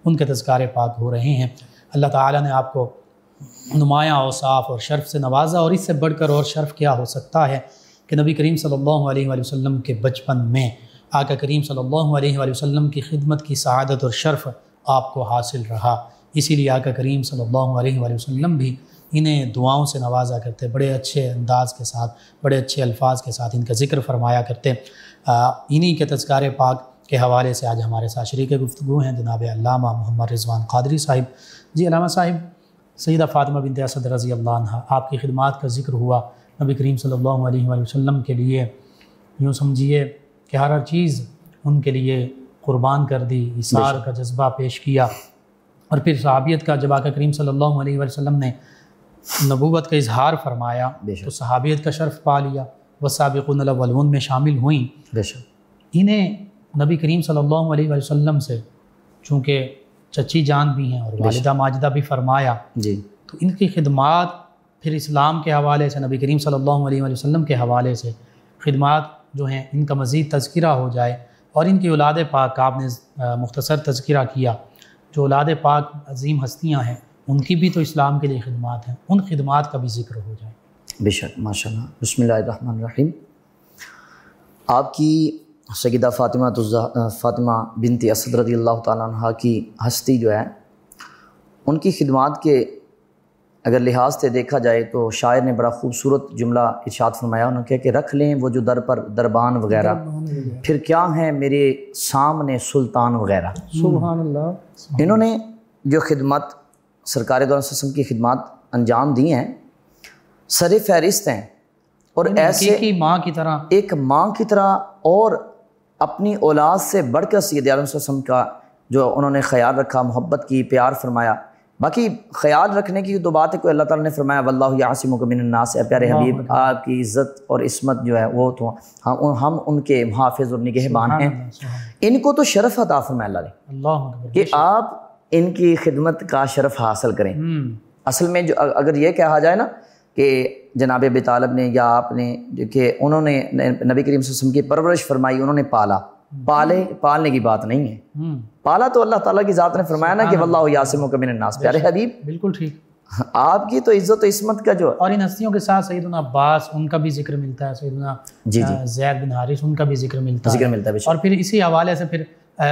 ان کے تذکارے پاک ہو رہے ہیں۔ اللہ تعالیٰ نے آپ کو نمایاں اوصاف اور شرف سے نوازا، اور اس سے بڑھ کر اور شرف کیا ہو سکتا ہے کہ نبی کریم صلی اللہ علیہ وآلہ وسلم کے بچپن میں آقا کریم صلی اللہ علیہ وآلہ وسلم کی خدمت کی سعادت اور شرف آپ کو حاصل رہا۔ اسی لیے آقا کریم صلی اللہ علیہ وآلہ وسلم بھی انہیں دعاؤں سے نوازا کرتے، بڑے اچھے انداز کے ساتھ، بڑے اچھے الفاظ کے ساتھ ان کا ذکر فرمایا کرتے۔ انہی کے تذکارے پاک کے حوالے سے آج ہمارے ساتھ شریک گفتگو ہیں جناب علامہ محمد رضوان قادری صاحب۔ جی علامہ صاحب، سیدہ فاطمہ بنت اسد رضی اللہ عنہ، آپ کی خدمات کا ذکر ہوا، نبی کریم صلی اللہ علیہ وآلہ وسلم کے لیے یوں سمجھیے کہ ہر ہر چیز ان کے لیے قربان کر دی، اثار کا جذبہ پیش کیا، اور پھر صحابیت کا جب آقا کریم صلی اللہ علیہ وآلہ وسلم نے نبوت کا اظہار فرمایا تو صحابیت کا شرف پا لیا، والسابقون الاولون میں شامل ہوئیں۔ بے شک انہیں نبی کریم صلی اللہ علیہ وآلہ وسلم سے چونکہ چچی جان بھی ہیں اور والدہ ماجدہ بھی فرمایا، جی، تو ان کی خدمات پھر اسلام کے حوالے سے، نبی کریم صلی اللہ علیہ وآلہ وسلم کے حوالے سے خدمات جو ہیں ان کا مزید تذکرہ ہو جائے، اور ان کی اولاد پاک کا آپ نے مختصر تذکرہ کیا، جو اولاد پاک عظیم ہستیاں ہیں ان کی بھی تو اسلام کے لیے خدمات ہیں، ان خدمات کا بھی ذکر ہو جائے۔ بے شک، ماشاء اللہ۔ بسم اللہ الرحمن الرحیم۔ آپ کی سیدہ فاطمہ فاطمہ بنت اسد رضی اللہ تعالیٰ عنہ کی ہستی جو ہے، ان کی خدمات کے اگر لحاظ سے دیکھا جائے تو شاعر نے بڑا خوبصورت جملہ ارشاد فرمایا، انہوں نے کہا کہ رکھ لیں وہ جو در پر دربان وغیرہ، پھر کیا ہیں میرے سامنے سلطان وغیرہ۔ سبحان اللہ۔ انہوں نے جو خدمت سرکار دو عالم صلی اللہ علیہ وسلم کی خدمات انجام دی ہیں، سر فہرست ہیں، اور ایسے ایک ماں کی طرح ایک ماں کی طرح، اور اپنی اولاد سے بڑھ کر سید عالم صلی اللہ علیہ وسلم کا جو انہوں نے خیال رکھا، محبت کی، پیار فرمایا۔ باقی خیال رکھنے کی تو بات ہے، کوئی اللہ تعالیٰ نے فرمایا واللہ یعصمک من الناس، اے پیارے حبیب آپ کی عزت اور عصمت جو ہے وہ تو ہم ہم ان کے محافظ اور نگہبان ہیں۔ ان کو تو شرف عطا فرمایا اللہ نے اللہ کہ آپ ان کی خدمت کا شرف حاصل کریں۔ اصل میں جو اگر یہ کہا جائے نا کہ جناب ابی طالب نے یا آپ نے کہ انہوں نے نبی کریم صلی اللہ علیہ وسلم کی پرورش فرمائی، انہوں نے پالا، پالے پالنے کی بات نہیں ہے، پالا تو اللہ تعالیٰ کی ذات نے فرمایا نا کہ واللہ یعصمک من الناس۔ پیارے حبیب بالکل ٹھیک، آپ کی تو عزت و عصمت کا جو، اور ان ہستیوں کے ساتھ سیدنا عباس ان کا بھی ذکر ملتا ہے، سیدنا جی جی زید بن حارث ان کا بھی ذکر ملتا ہے ذکر ملتا ہے۔ اور پھر اسی حوالے سے پھر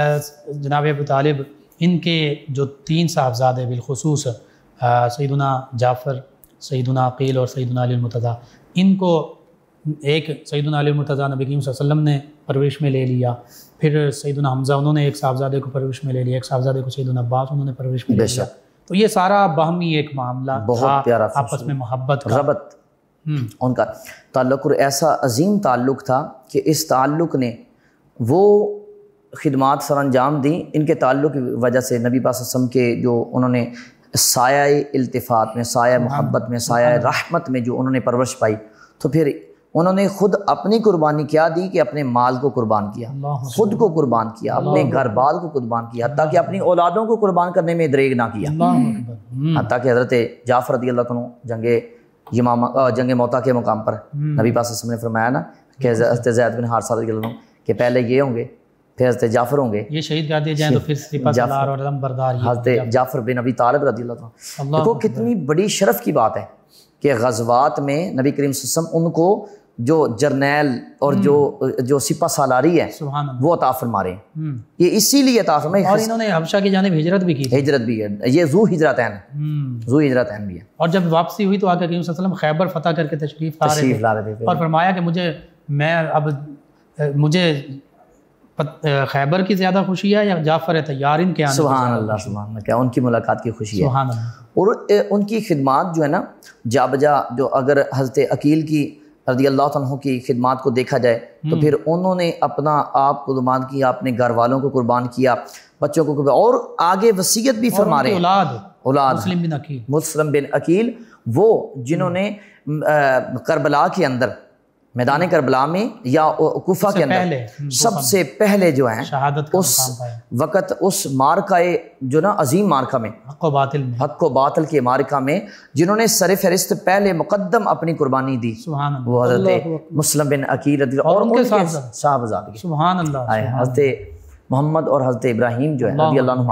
جناب ابو طالب ان کے جو تین صاحبزادے بالخصوص سیدنا جعفر، سیدنا عقیل اور سیدنا علی المرتضیٰ، ان کو ایک سیدنا علی المرتضیٰ نبی کریم صلی اللہ علیہ وسلم نے پرورش میں لے لیا، پھر سیدنا حمزہ انہوں نے ایک صاحبزادے کو پرورش میں لے لیا، ایک صاحبزادے کو سیدنا عباس انہوں نے پرورش میں لے لیا۔ تو یہ سارا باہمی ایک معاملہ بہت پیارا، آپس میں محبت کا، ربط ان کا تعلق، اور ایسا عظیم تعلق تھا کہ اس تعلق نے وہ خدمات سر انجام دیں۔ ان کے تعلق کی وجہ سے نبی پاک صلی اللہ علیہ وسلم کے جو انہوں نے سایہ التفات میں، سایہ محبت میں، سایہ رحمت میں جو انہوں نے پرورش پائی، تو پھر انہوں نے خود اپنی قربانی کیا دی کہ اپنے مال کو قربان کیا، خود کو قربان کیا، اپنے گھر بال کو قربان کیا، حتیٰ کہ اپنی اولادوں کو قربان کرنے میں دریغ نہ کیا، حتیٰ کہ حضرت جعفر رضی اللہ عنہ جنگ یمامہ جنگ موتا کے مقام پر نبی پاک صلی اللہ علیہ وسلم نے فرمایا نا کہ حضرت زید بن حارثہ رضی اللہ عنہ کہ پہلے یہ ہوں گے، پھر حضرت جعفر ہوں گے، یہ شہید کر دیے جائیں تو پھر سپہ سالار اور علم بردار، حضرت جعفر بن ابی طالب رضی اللہ عنہ۔ دیکھو کتنی بڑی شرف کی بات ہے کہ غزوات میں نبی کریم صلی اللہ علیہ وسلم ان کو جو جرنیل اور جو جو سپہ سالاری ہے وہ عطا فرما رہے ہیں، یہ اسی لیے عطا فرمائے، اور انہوں نے حبشہ کی جانب ہجرت بھی کی، ہجرت بھی ہے، یہ ذو ہجرتین ذو ہجرتین بھی ہے۔ اور جب واپسی ہوئی تو آقا کریم صلی اللہ علیہ وسلم خیبر فتح کر کے تشریف لا رہے لا رہے تھے، اور فرمایا کہ مجھے میں اب مجھے خیبر کی زیادہ خوشی ہے یا جعفر طیارین کے آنے کی؟ سبحان اللہ، سبحان اللہ، کیا ان کی ملاقات کی خوشی ہے، سبحان اللہ۔ اور ان کی خدمات جو ہے نا جا بجا، جو اگر حضرت عقیل کی رضی اللہ عنہ کی خدمات کو دیکھا جائے تو پھر انہوں نے اپنا آپ قربان کیا، اپنے گھر والوں کو قربان کیا، بچوں کو قربان، اور آگے وصیت بھی فرما رہے ہیں، اولاد اولاد مسلم بن عقیل، مسلم بن عقیل، وہ جنہوں نے کربلا کے اندر، میدان کربلا میں یا کوفہ کے اندر سب سے پہلے جو ہیں اس وقت اس مارکہ جو نا عظیم مارکہ میں، حق و باطل میں، حق و باطل کے مارکہ میں جنہوں نے سر فہرست پہلے مقدم اپنی قربانی دی، سبحان اللہ، وہ حضرت مسلم بن عقیل رضی اللہ، اور ان کے صاحبزادے، سبحان اللہ، حضرت محمد اور حضرت ابراہیم جو ہے رضی اللہ عنہ،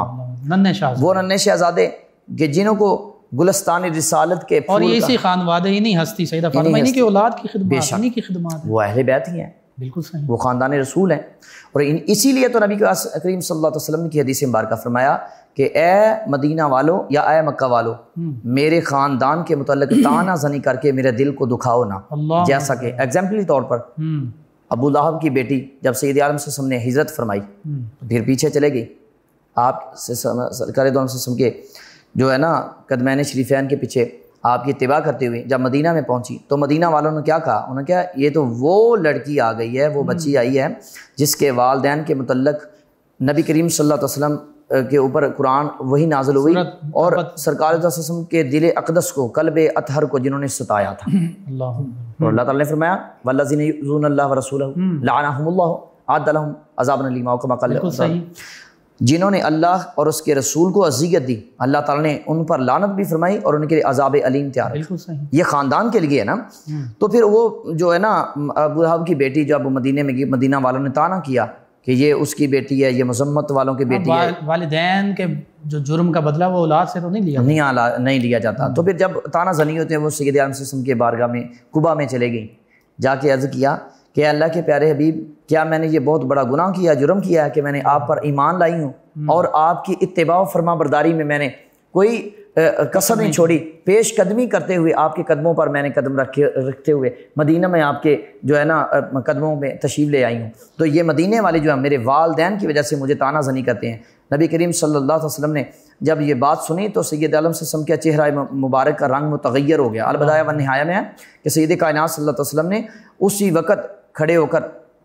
ننھے شہزادے، وہ ننھے شہزادے کہ جنہوں کو گلستان رسالت کے اور پھول یہ کا اسی خانوادے ہی نہیں ہستی سیدہ فاطمہ انہی انہی کی ہستی، اولاد کی بے خدمات، شک انہی کی خدمات ہیں، وہ اہل بیت ہی ہیں، بالکل صحیح، وہ خاندان رسول ہیں. اور ان اسی لیے تو نبی کریم صلی اللہ علیہ وسلم کی حدیث مبارکہ فرمایا کہ اے مدینہ والو یا اے مکہ والو میرے خاندان کے متعلق تانا زنی کر کے میرے دل کو دکھاؤ نہ. اللہ جیسا کہ ایگزامپلی طور پر ہوں ابو لہب کی بیٹی جب سید عالم صلی اللہ علیہ وسلم نے ہجرت فرمائی تو پھر پیچھے چلے گئی، آپ سے سرکار دو عالم صلی اللہ علیہ وسلم کے جو ہے نا قدمین شریفین کے پیچھے آپ کی اتباع کرتے ہوئے جب مدینہ میں پہنچی تو مدینہ والوں نے کیا کہا؟ انہوں نے کہا یہ تو وہ لڑکی آ گئی ہے، وہ بچی آئی ہے جس کے والدین کے متعلق نبی کریم صلی اللہ علیہ وسلم کے اوپر قرآن وہی نازل ہوئی اور سرکار صلی اللہ علیہ وسلم کے دل اقدس کو، قلب اطہر کو جنہوں نے ستایا تھا. اللہ اور اللہ تعالیٰ نے فرمایا والذین یؤذون اللہ ورسولہ لعنہم اللہ اعد لہم عذابا الیما، او کما قال، بالکل صحیح، جنہوں نے اللہ اور اس کے رسول کو اذیت دی اللہ تعالیٰ نے ان پر لعنت بھی فرمائی اور ان کے لیے عذاب علیم تیار ہے. بالکل صحیح، یہ خاندان کے لیے ہے نا. تو پھر وہ جو ہے نا ابو لہب کی بیٹی جب مدینے میں گئی، مدینہ والوں نے طعنہ کیا کہ یہ اس کی بیٹی ہے، یہ مذمت والوں کی بیٹی ہے. والدین کے جو جرم کا بدلہ وہ اولاد سے تو نہیں لیا نہیں آلا نہیں لیا جاتا. تو پھر جب طعنہ زنی ہوتے ہیں وہ سید عالم صلی اللہ علیہ وسلم کے بارگاہ میں قباء میں چلے گئی، جا کے عرض کیا کہ اللہ کے پیارے حبیب کیا میں نے یہ بہت بڑا گناہ کیا، جرم کیا ہے کہ میں نے آپ پر ایمان لائی ہوں اور آپ کی اتباع و فرما برداری میں میں نے کوئی کسر نہیں چھوڑی، پیش قدمی کرتے ہوئے آپ کے قدموں پر میں نے قدم رکھے رکھتے ہوئے مدینہ میں آپ کے جو ہے نا قدموں میں تشریف لے آئی ہوں. تو یہ مدینے والے جو ہیں میرے والدین کی وجہ سے مجھے طعنہ زنی کرتے ہیں. نبی کریم صلی اللہ علیہ وسلم نے جب یہ بات سنی تو سید عالم صلی اللہ علیہ وسلم کا چہرہ مبارک کا رنگ متغیر ہو گیا. البدایہ والنہایہ میں ہے کہ سید کائنات صلی اللہ علیہ وسلم نے اسی وقت کھڑے ہو کر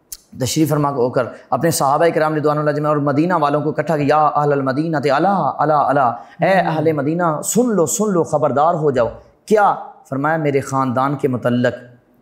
تشریف فرما ہو کر اپنے صحابہ کرام رضوان اللہ اجمعین اور مدینہ والوں کو اکٹھا کیا، یا اہل المدینہ الا الا الا، اے اہل مدینہ سن لو سن لو، خبردار ہو جاؤ. کیا فرمایا؟ میرے خاندان کے متعلق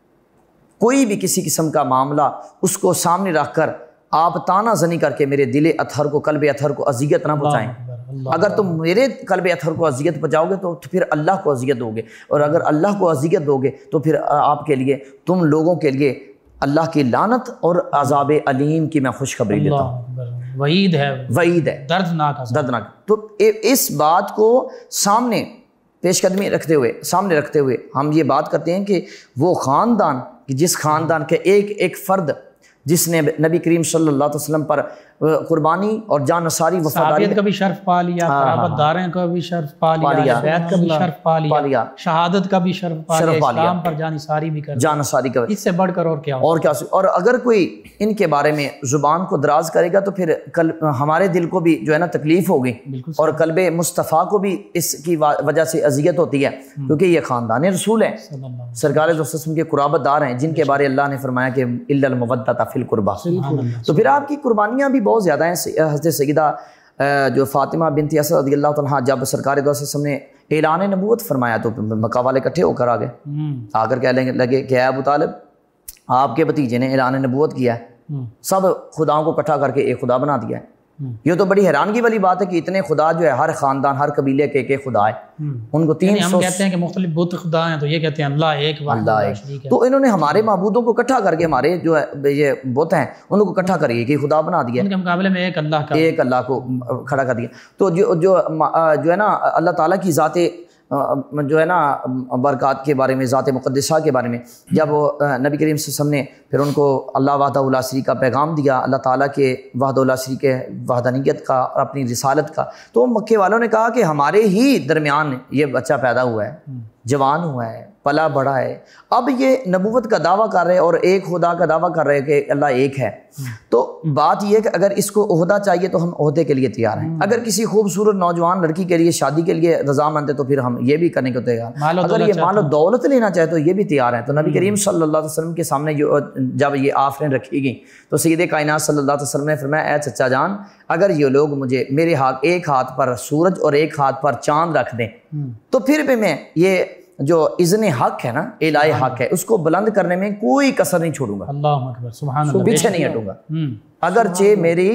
کوئی بھی کسی قسم کا معاملہ اس کو سامنے رکھ کر آپ طعنہ زنی کر کے میرے دل اطہر کو، قلب اطہر کو اذیت نہ پہنچائیں. اگر تم میرے قلب اطہر کو اذیت پہنچاؤ گے تو پھر اللہ کو اذیت دو گے، اور اگر اللہ کو اذیت دو گے تو پھر آپ کے لیے، تم لوگوں کے لیے اللہ کی لعنت اور عذاب علیم کی میں خوشخبری دیتا ہوں. وعید ہے، وعید ہے، دردناک دردناک. تو اس بات کو سامنے پیش قدمی رکھتے ہوئے سامنے رکھتے ہوئے ہم یہ بات کرتے ہیں کہ وہ خاندان، جس خاندان کے ایک ایک فرد جس نے نبی کریم صلی اللہ علیہ وسلم پر قربانی اور جان نثاری وفاداری کا بھی شرف پا لیا، قرابت داریں کا بھی شرف پا لیا، بیعت کا بھی شرف پا لیا، شہادت کا بھی شرف پا لیا، اسلام پر جان نثاری بھی کر جان نثاری کا. اس سے بڑھ کر اور کیا اور کیا اور اگر کوئی ان کے بارے میں زبان کو دراز کرے گا تو پھر کل ہمارے دل کو بھی جو ہے نا تکلیف ہوگی اور قلب مصطفیٰ کو بھی اس کی وجہ سے اذیت ہوتی ہے، کیونکہ یہ خاندان رسول ہیں، سرکار دو وسلم کے قرابت دار ہیں، جن کے بارے اللہ نے فرمایا کہ الا المودۃ فی القربیٰ. تو پھر آپ کی قربانیاں بھی بہت زیادہ ہیں. حضرت سیدہ جو فاطمہ بنت اسد رضی اللہ تعالیٰ جب سرکار دو وسلم نے اعلان نبوت فرمایا تو مکہ والے اکٹھے ہو کر آ گئے، آ کر کہنے لگے کہ اے ابو طالب آپ کے بھتیجے نے اعلان نبوت کیا ہے، سب خداؤں کو اکٹھا کر کے ایک خدا بنا دیا ہے. یہ تو بڑی حیرانگی والی بات ہے کہ اتنے خدا جو ہے ہر خاندان ہر قبیلے کے ایک خدا ہے، ان کو تین ہم کہتے ہیں کہ مختلف بت خدا ہیں تو یہ کہتے ہیں اللہ ایک، اللہ ایک. تو انہوں نے ہمارے معبودوں کو اکٹھا کر کے ہمارے جو ہے یہ بت ہیں ان کو اکٹھا کر کے خدا بنا دیا، ان کے مقابلے میں ایک اللہ کا ایک اللہ کو کھڑا کر دیا. تو جو جو جو ہے نا اللہ تعالیٰ کی ذات جو ہے نا برکات کے بارے میں، ذات مقدسہ کے بارے میں جب نبی کریم صلی اللہ علیہ وسلم نے پھر ان کو اللہ وحدہ لا شریک کا پیغام دیا، اللہ تعالیٰ کے وحدہ لا شریک کے وحدانیت کا اور اپنی رسالت کا، تو مکے والوں نے کہا کہ ہمارے ہی درمیان یہ بچہ پیدا ہوا ہے، جوان ہوا ہے، پلا بڑا ہے، اب یہ نبوت کا دعویٰ کر رہے اور ایک خدا کا دعویٰ کر رہے کہ اللہ ایک ہے. تو بات یہ ہے کہ اگر اس کو عہدہ چاہیے تو ہم عہدے کے لیے تیار ہیں، اگر کسی خوبصورت نوجوان لڑکی کے لیے شادی کے لیے رضامند ہے تو پھر ہم یہ بھی کرنے کو تیار ہیں، اگر یہ مال و دولت لینا چاہے تو یہ بھی تیار ہیں. تو نبی کریم صلی اللہ علیہ وسلم کے سامنے جب یہ آفرین رکھی گئیں تو سید کائنات صلی اللہ علیہ وسلم نے فرمایا اے چچا جان اگر یہ لوگ مجھے میرے ہاتھ ایک ہاتھ پر سورج اور ایک ہاتھ پر چاند رکھ دیں تو پھر بھی میں یہ جو اذن حق ہے نا، الہی حق ہے، اس کو بلند کرنے میں کوئی کسر نہیں چھوڑوں گا، اللہ اکبر سبحان اللہ، پیچھے نہیں ہٹوں گا اگرچہ میری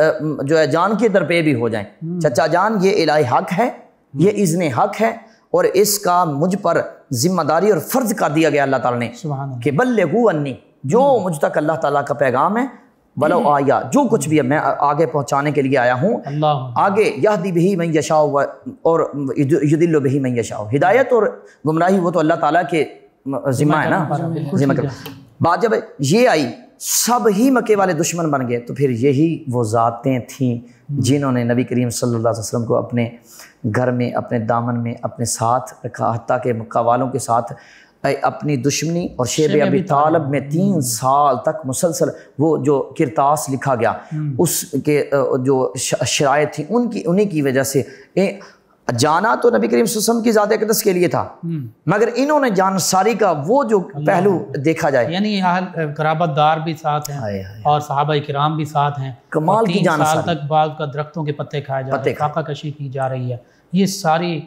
جو ہے جان کے در پہ بھی ہو جائیں. چچا جان یہ الہی حق ہے، یہ اذن حق ہے اور اس کا مجھ پر ذمہ داری اور فرض کر دیا گیا اللہ تعالیٰ نے کہ بلغوا انی، جو مجھ تک اللہ تعالیٰ کا پیغام ہے ولو آیا، جو کچھ بھی ہے میں آگے پہنچانے کے لیے آیا ہوں، اللہ آگے یہدی بہی من یشاء اور یضل بہی من یشاء، ہدایت اور گمراہی وہ تو اللہ تعالیٰ کے ذمہ ہے نا، ذمہ کر۔ بات جب یہ آئی سب ہی مکے والے دشمن بن گئے، تو پھر یہی وہ ذاتیں تھیں جنہوں نے نبی کریم صلی اللہ علیہ وسلم کو اپنے گھر میں، اپنے دامن میں اپنے ساتھ رکھا، حتیٰ کہ مکہ والوں کے ساتھ اپنی دشمنی اور شیب ابی طالب میں تین سال تک مسلسل وہ جو کرتاس لکھا گیا اس کے جو شرائط تھیں ان کی انہی کی وجہ سے جانا تو نبی کریم صلی اللہ علیہ وسلم کی ذات اقدس کے لیے تھا، مگر انہوں نے جان ساری کا وہ جو پہلو دیکھا جائے، یعنی اہل قرابت دار بھی ساتھ ہیں اور صحابہ کرام بھی ساتھ ہیں، کمال کی جان سال تک بعد کا درختوں کے پتے کھائے جا رہے ہیں، فاقہ کشی کی جا رہی ہے، یہ ساری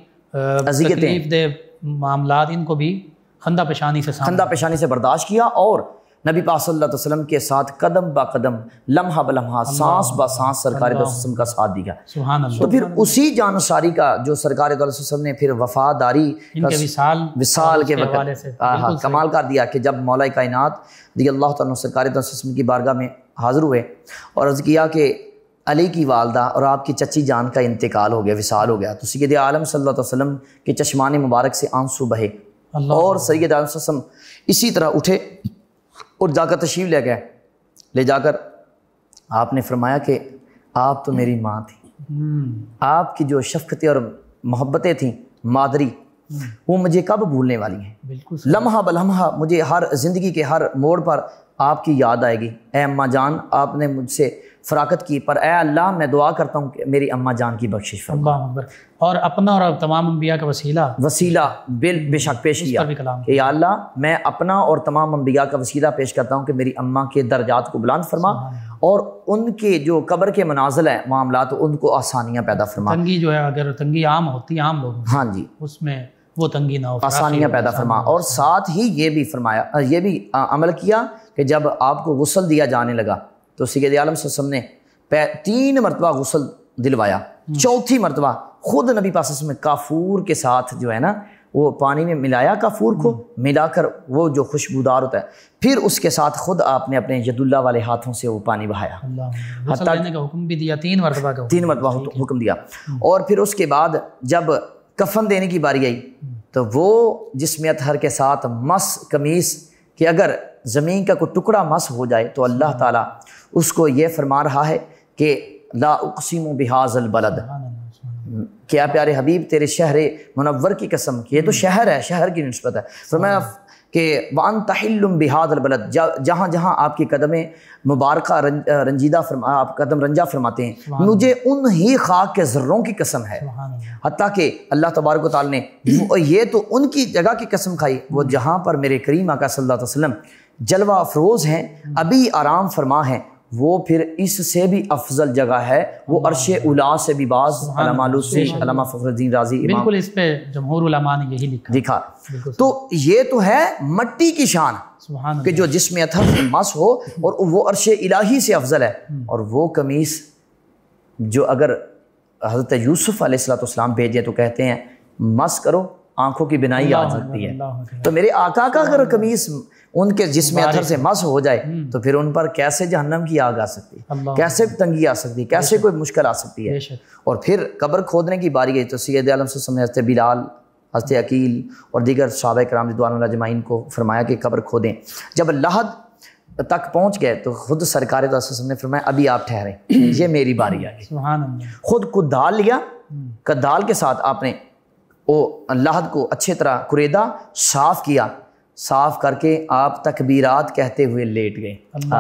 تکلیف دہ معاملات ان کو بھی خندہ پیشانی سے خندہ پیشانی سے برداشت کیا، اور نبی پاک صلی اللہ علیہ وسلم کے ساتھ قدم با قدم، لمحہ بلمحہ، سانس با سانس سرکار دو علیہ وسلم کا ساتھ دیا۔ سبحان اللہ۔ تو پھر اسی جانساری کا جو سرکار دو علیہ وسلم نے پھر وفاداری ان کے وصال وصال کے وقت کمال کر دیا کہ جب مولا کائنات رضی اللہ تعالیٰ سرکار دو علیہ وسلم کی بارگاہ میں حاضر ہوئے اور عرض کیا کہ علی کی والدہ اور آپ کی چچی جان کا انتقال ہو گیا، وصال ہو گیا، تو سید عالم صلی اللہ علیہ وسلم کے چشمان مبارک سے آنسو بہے، اور سید عالم صلی اللہ علیہ وسلم اسی طرح اٹھے اور جا کر تشریف لے گئے، لے جا کر آپ نے فرمایا کہ آپ تو میری ماں تھی، آپ کی جو شفقتیں اور محبتیں تھیں مادری، وہ مجھے کب بھولنے والی ہیں، لمحہ بلمحہ مجھے ہر زندگی کے ہر موڑ پر آپ کی یاد آئے گی۔ اے اماں جان آپ نے مجھ سے فراقت کی، پر اے اللہ میں دعا کرتا ہوں کہ میری اماں جان کی بخشش فرما۔ اللہ اکبر۔ اور اپنا اور تمام انبیاء کا وسیلہ وسیلہ بل بے شک پیش کیا کہ یا اللہ میں اپنا اور تمام انبیاء کا وسیلہ پیش کرتا ہوں کہ میری اماں کے درجات کو بلند فرما اور ان کے جو قبر کے منازل ہیں معاملات ان کو آسانیاں پیدا فرما۔ تنگی جو ہے اگر تنگی عام ہوتی ہے عام لوگوں، ہاں جی، اس میں وہ تنگی نہ ہو، آسانیاں پیدا فرما۔ اور ساتھ ہی یہ بھی فرمایا، یہ بھی عمل کیا کہ جب آپ کو غسل دیا جانے لگا تو سید عالم صلی اللہ علیہ وسلم نے تین مرتبہ غسل دلوایا، چوتھی مرتبہ خود نبی پاک صلی اللہ علیہ وسلم نے کافور کے ساتھ جو ہے نا وہ پانی میں ملایا، کافور کو ملا کر وہ جو خوشبودار ہوتا ہے، پھر اس کے ساتھ خود آپ نے اپنے ید اللہ والے ہاتھوں سے وہ پانی بہایا، غسل دینے کا حکم بھی دیا، تین مرتبہ کا تین مرتبہ حکم دیا۔ اور پھر اس کے بعد جب کفن دینے کی باری آئی تو وہ جسم اطہر کے ساتھ مس قمیص کہ اگر زمین کا کوئی ٹکڑا مس ہو جائے تو اللہ تعالیٰ اس کو یہ فرما رہا ہے کہ لا اقسم بہذا البلد، کیا پیارے حبیب تیرے شہر منور کی قسم، یہ تو شہر ہے، شہر کی نسبت ہے، فرمایا کہ وَأَنْتَ حِلٌّ بِهَذَا الْبَلَدِ، جہاں جہاں آپ کی قدمیں مبارکہ رنجیدہ فرما، آپ قدم رنجہ فرماتے ہیں، مجھے ان ہی خاک کے ذروں کی قسم ہے، حتیٰ کہ اللہ تبارک و تعالیٰ نے یہ تو ان کی جگہ کی قسم کھائی وہ جہاں پر میرے کریم آقا صلی اللہ علیہ وسلم جلوہ افروز ہیں، ابھی آرام فرما ہیں، وہ پھر اس سے بھی افضل جگہ ہے، وہ عرش اولا سے بھی باز، علامہ آلوسی، علامہ فخر الدین رازی امام، بالکل اس پہ جمہور علماء نے یہی لکھا دکھا۔ تو یہ تو ہے مٹی کی شان کہ جو جسم اطہر سے مس ہو اور وہ عرش الہی سے افضل ہے، اور وہ قمیص جو اگر حضرت یوسف علیہ الصلوۃ والسلام بھیجے تو کہتے ہیں مس کرو آنکھوں کی بنائی آ سکتی ہے، تو میرے آقا کا اگر قمیص ان کے جسم اطہر سے مس ہو جائے تو پھر ان پر کیسے جہنم کی آگ آ سکتی ہے، کیسے تنگی آ سکتی ہے، کیسے کوئی مشکل آ سکتی ہے۔ اور پھر قبر کھودنے کی باری گئی تو سید عالم صلی اللہ علیہ وسلم نے حضرت بلال، حضرت عقیل اور دیگر صحابہ کرام رضوان اللہ اجمعین کو فرمایا کہ قبر کھودیں۔ جب لحد تک پہنچ گئے تو خود سرکار دو علیہ وسلم نے فرمایا ابھی آپ ٹھہریں، یہ میری باری آئی۔ خود کو دال لیا، کدال کے ساتھ آپ نے وہ لحد کو اچھی طرح کریدا صاف کیا، صاف کر کے آپ تکبیرات کہتے ہوئے لیٹ گئے۔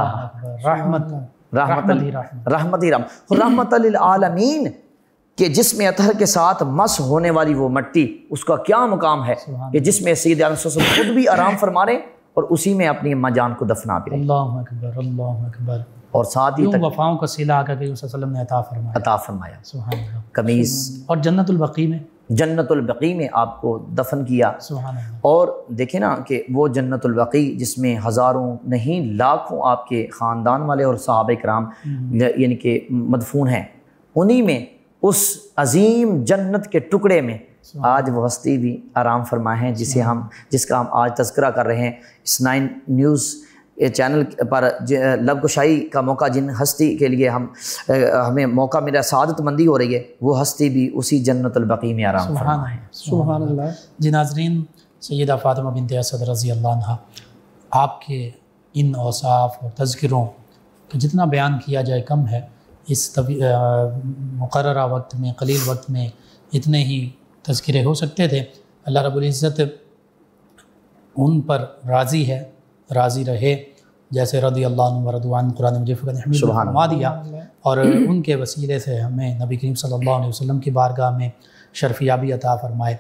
رحمت رحمت رحمت رحمت رحمت للعالمین کہ جسم اطہر کے ساتھ مس ہونے والی وہ مٹی اس کا کیا مقام ہے کہ جس میں سید عالم صلی اللہ علیہ وسلم خود بھی آرام فرما رہے اور اسی میں اپنی اماں جان کو دفنا بھی رہے۔ اللہ اکبر، اللہ اکبر۔ اور ساتھ ہی وفاؤں کا صلہ آقا کے صلی اللہ علیہ وسلم نے عطا فرمایا عطا فرمایا سبحان اللہ، قمیص، اور جنت البقیع میں جنت البقیع میں آپ کو دفن کیا۔ سبحان اللہ۔ اور دیکھیں نا کہ وہ جنت البقیع جس میں ہزاروں نہیں لاکھوں آپ کے خاندان والے اور صحابہ کرام یعنی کہ مدفون ہیں، انہی میں اس عظیم جنت کے ٹکڑے میں آج وہ ہستی بھی آرام فرما ہے جسے ہم جس کا ہم آج تذکرہ کر رہے ہیں۔ اس نائن نیوز یہ چینل پر لب کشائی کا موقع جن ہستی کے لیے ہم ہمیں موقع ملا، سعادت مندی ہو رہی ہے، وہ ہستی بھی اسی جنت البقیع میں آرام فرمائے۔ سبحان اللہ۔ جی ناظرین، سیدہ فاطمہ بنت اسد رضی اللہ عنہ، آپ کے ان اوصاف اور تذکروں کا جتنا بیان کیا جائے کم ہے۔ اس مقررہ وقت میں، قلیل وقت میں اتنے ہی تذکرے ہو سکتے تھے۔ اللہ رب العزت ان پر راضی ہے، راضی رہے، جیسے رضی اللہ عنہ ورضوان قرآن مجید حمید فرما دیا، اور ان کے وسیلے سے ہمیں نبی کریم صلی اللہ علیہ وسلم کی بارگاہ میں شرفیابی عطا فرمائے،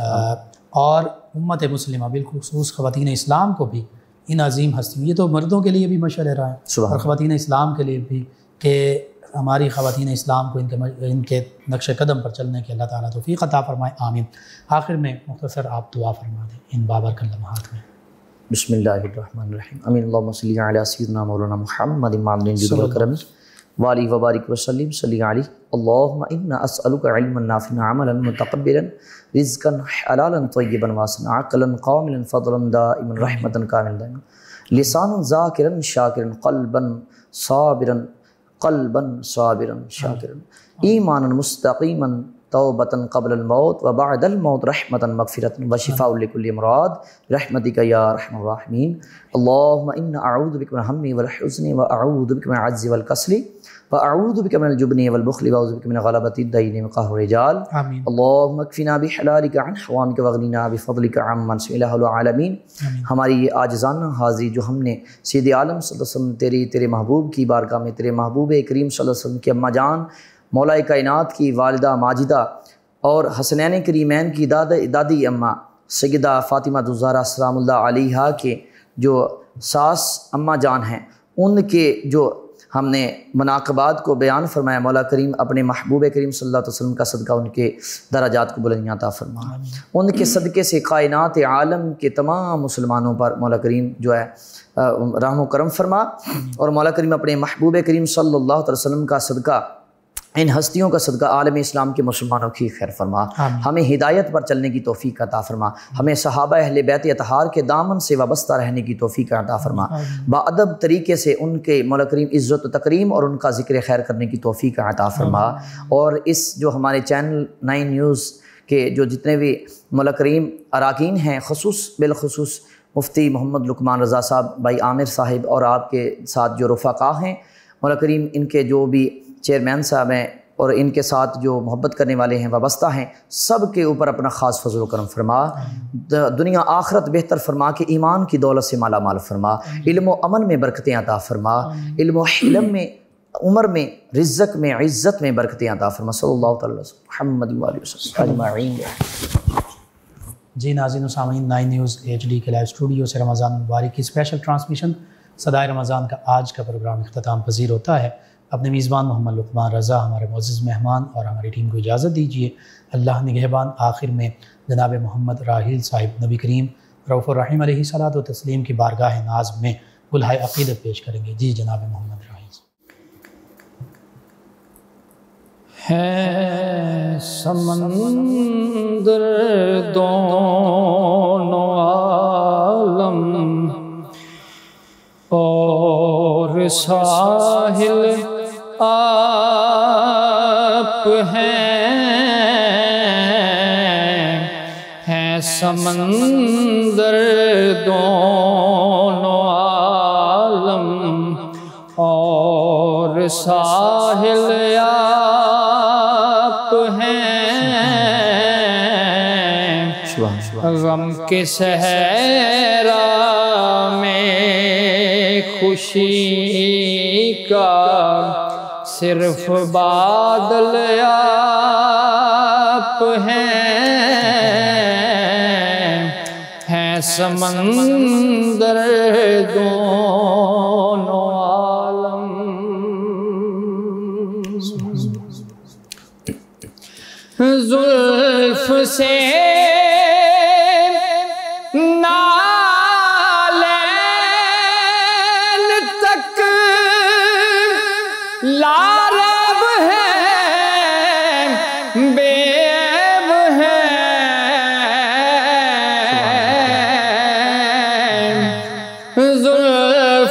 اور امت مسلمہ بالخصوص خواتین اسلام کو بھی ان عظیم ہستیوں، یہ تو مردوں کے لیے بھی مشعل راہ ہے اور خواتین اسلام کے لیے بھی، کہ ہماری خواتین اسلام کو ان کے ان کے نقش قدم پر چلنے کے اللہ تعالیٰ توفیق عطا فرمائے، آمین۔ آخر میں مختصر آپ دعا فرما دیں ان بابرکت لمحات میں۔ بسم اللہ الرحمن الرحیم، امین اللہم صلی علی سیدنا مولانا محمد معدن الجود والکرم وآلہ وبارک وسلم صلی علیہ۔ اللہم انا اسألک علما نافعا عملا متقبلا رزقا حلالا طیبا واسعا عقلا کاملا فضلا دائما رحمتا کاملا دائما لسانا ذاکرا شاکرا قلبا صابرا قلبا صابرا شاکرا ایمانا مستقیما توبة قبل الموت وبعد الموت رحمة مغفرة وشفاء لكل مراد برحمتك يا ارحم الراحمين۔ اللهم إنا أعوذ بك من الهم والحزن وأعوذ بك من العجز والكسل وأعوذ بك من الجبن والبخل وأعوذ بك من غلبة الدين وقهر الرجال، آمين۔ اللهم اكفنا بحلالك عن حرامك واغننا بفضلك عمن سوى إله العالمين۔ ہماری یہ عاجزانہ حاضری جو ہم نے سید عالم صلی اللہ علیہ وسلم تیری تیرے محبوب کی بارگاہ میں، تیرے محبوب کریم صلی اللہ علیہ وسلم کی اماں جان مولا کائنات کی والدہ ماجدہ اور حسنین کریمین کی داد دادی اماں سیدہ فاطمہ الزہرا سلام اللہ علیہا کے جو ساس اماں جان ہیں، ان کے جو ہم نے مناقبات کو بیان فرمایا، مولا کریم اپنے محبوب کریم صلی اللہ علیہ وسلم کا صدقہ ان کے درجات کو بلندیاں عطا فرما۔ ان کے صدقے سے کائنات عالم کے تمام مسلمانوں پر مولا کریم جو ہے رحم و کرم فرما، اور مولا کریم اپنے محبوب کریم صلی اللہ علیہ وسلم کا صدقہ، ان ہستیوں کا صدقہ عالم اسلام کے مسلمانوں کی خیر فرما، ہمیں ہدایت پر چلنے کی توفیق عطا فرما، ہمیں صحابہ اہل بیت اطہار کے دامن سے وابستہ رہنے کی توفیق عطا فرما، باادب طریقے سے ان کے مولا کریم عزت و تکریم اور ان کا ذکر خیر کرنے کی توفیق عطا فرما، اور اس جو ہمارے چینل نائن نیوز کے جو جتنے بھی مولا کریم اراکین ہیں، خصوص بالخصوص مفتی محمد لقمان رضا صاحب، بھائی عامر صاحب، اور آپ کے ساتھ جو رفقا ہیں مولا کریم، ان کے جو بھی چیئرمین صاحب ہیں اور ان کے ساتھ جو محبت کرنے والے ہیں، وابستہ ہیں، سب کے اوپر اپنا خاص فضل و کرم فرما، دنیا آخرت بہتر فرما کے ایمان کی دولت سے مالا مال فرما، علم و امن میں برکتیں عطا فرما، علم و حلم میں، عمر میں، رزق میں، عزت میں برکتیں عطا فرما، صلی اللہ تعالی وسلم محمد وآلہ وسلم اجمعین۔ جی ناظرین و سامعین، نائن نیوز ایچ ڈی کے لائیو اسٹوڈیو سے رمضان مبارک کی اسپیشل ٹرانسمیشن صدائے رمضان کا آج کا پروگرام اختتام پذیر ہوتا ہے۔ اپنے میزبان محمد لقمان رضا، ہمارے معزز مہمان اور ہماری ٹیم کو اجازت دیجیے۔ اللہ نگہبان۔ آخر میں جناب محمد راحیل صاحب نبی کریم رؤوف الرحیم علیہ الصلوۃ و تسلیم کی بارگاہ ناز میں گلہائے عقیدت پیش کریں گے۔ جی جناب محمد راحیل۔ ہے سمندر دونوں عالم اور ساحل آپ ہیں، ہیں سمندر دونوں عالم اور ساحل آپ ہیں، غم کے صحرا میں خوشی کا صرف بادل آپ ہیں، ہیں سمندر دونوں عالم، زلف سے لارب ہے، بے عیب ہے، زلف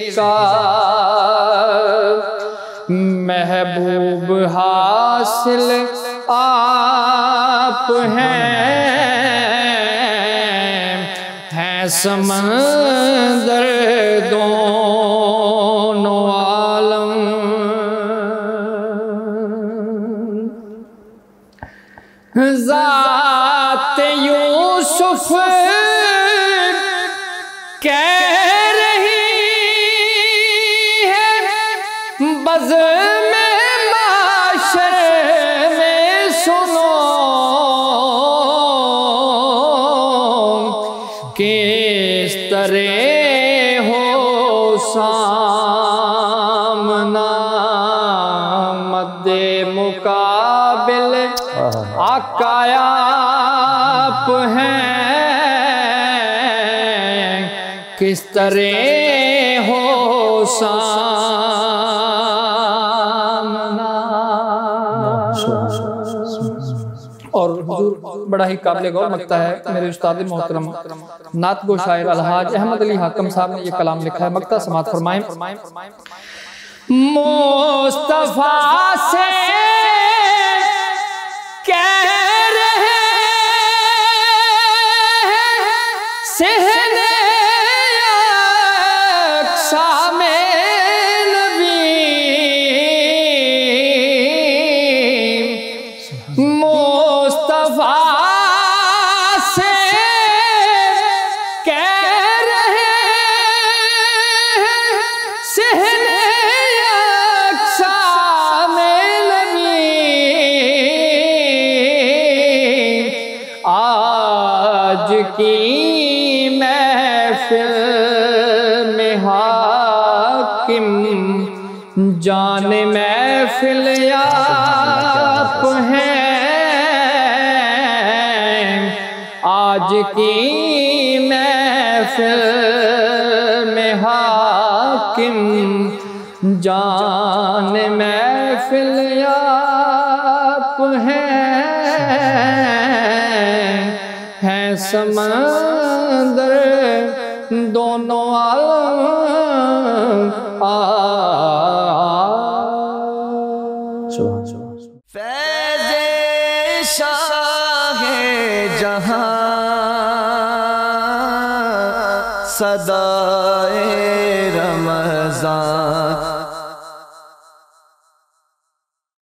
کا محبوب حاصل آپ ہیں، ہیں سمندر دونوں عالم، ذات یوسف کہہ رہی ہے بزم معاشر میں سنو، کس طرح ہو سامنا مد مقابل آقا آپ ہیں، کس طرح ہو سامنا۔ اور حضور بڑا ہی قابل غور مقطع ہے، میرے استاد محترم نعت گو شاعر الحاج احمد علی حاکم صاحب نے یہ کلام لکھا ہے، مقطع سماعت فرمائیں۔ مصطفیٰ سے کہہ رہے صحن اقسام نبی، مصطفیٰ سے کہہ رہے صحن اقسام نبی، آج کی محفل میں حاکم جان محفل آپ ہیں، آج کی محفل میں حاکم جان محفل آپ ہیں، ہیں سمندر دونوں عالم فیض شاہ جہاں صدائے رمضان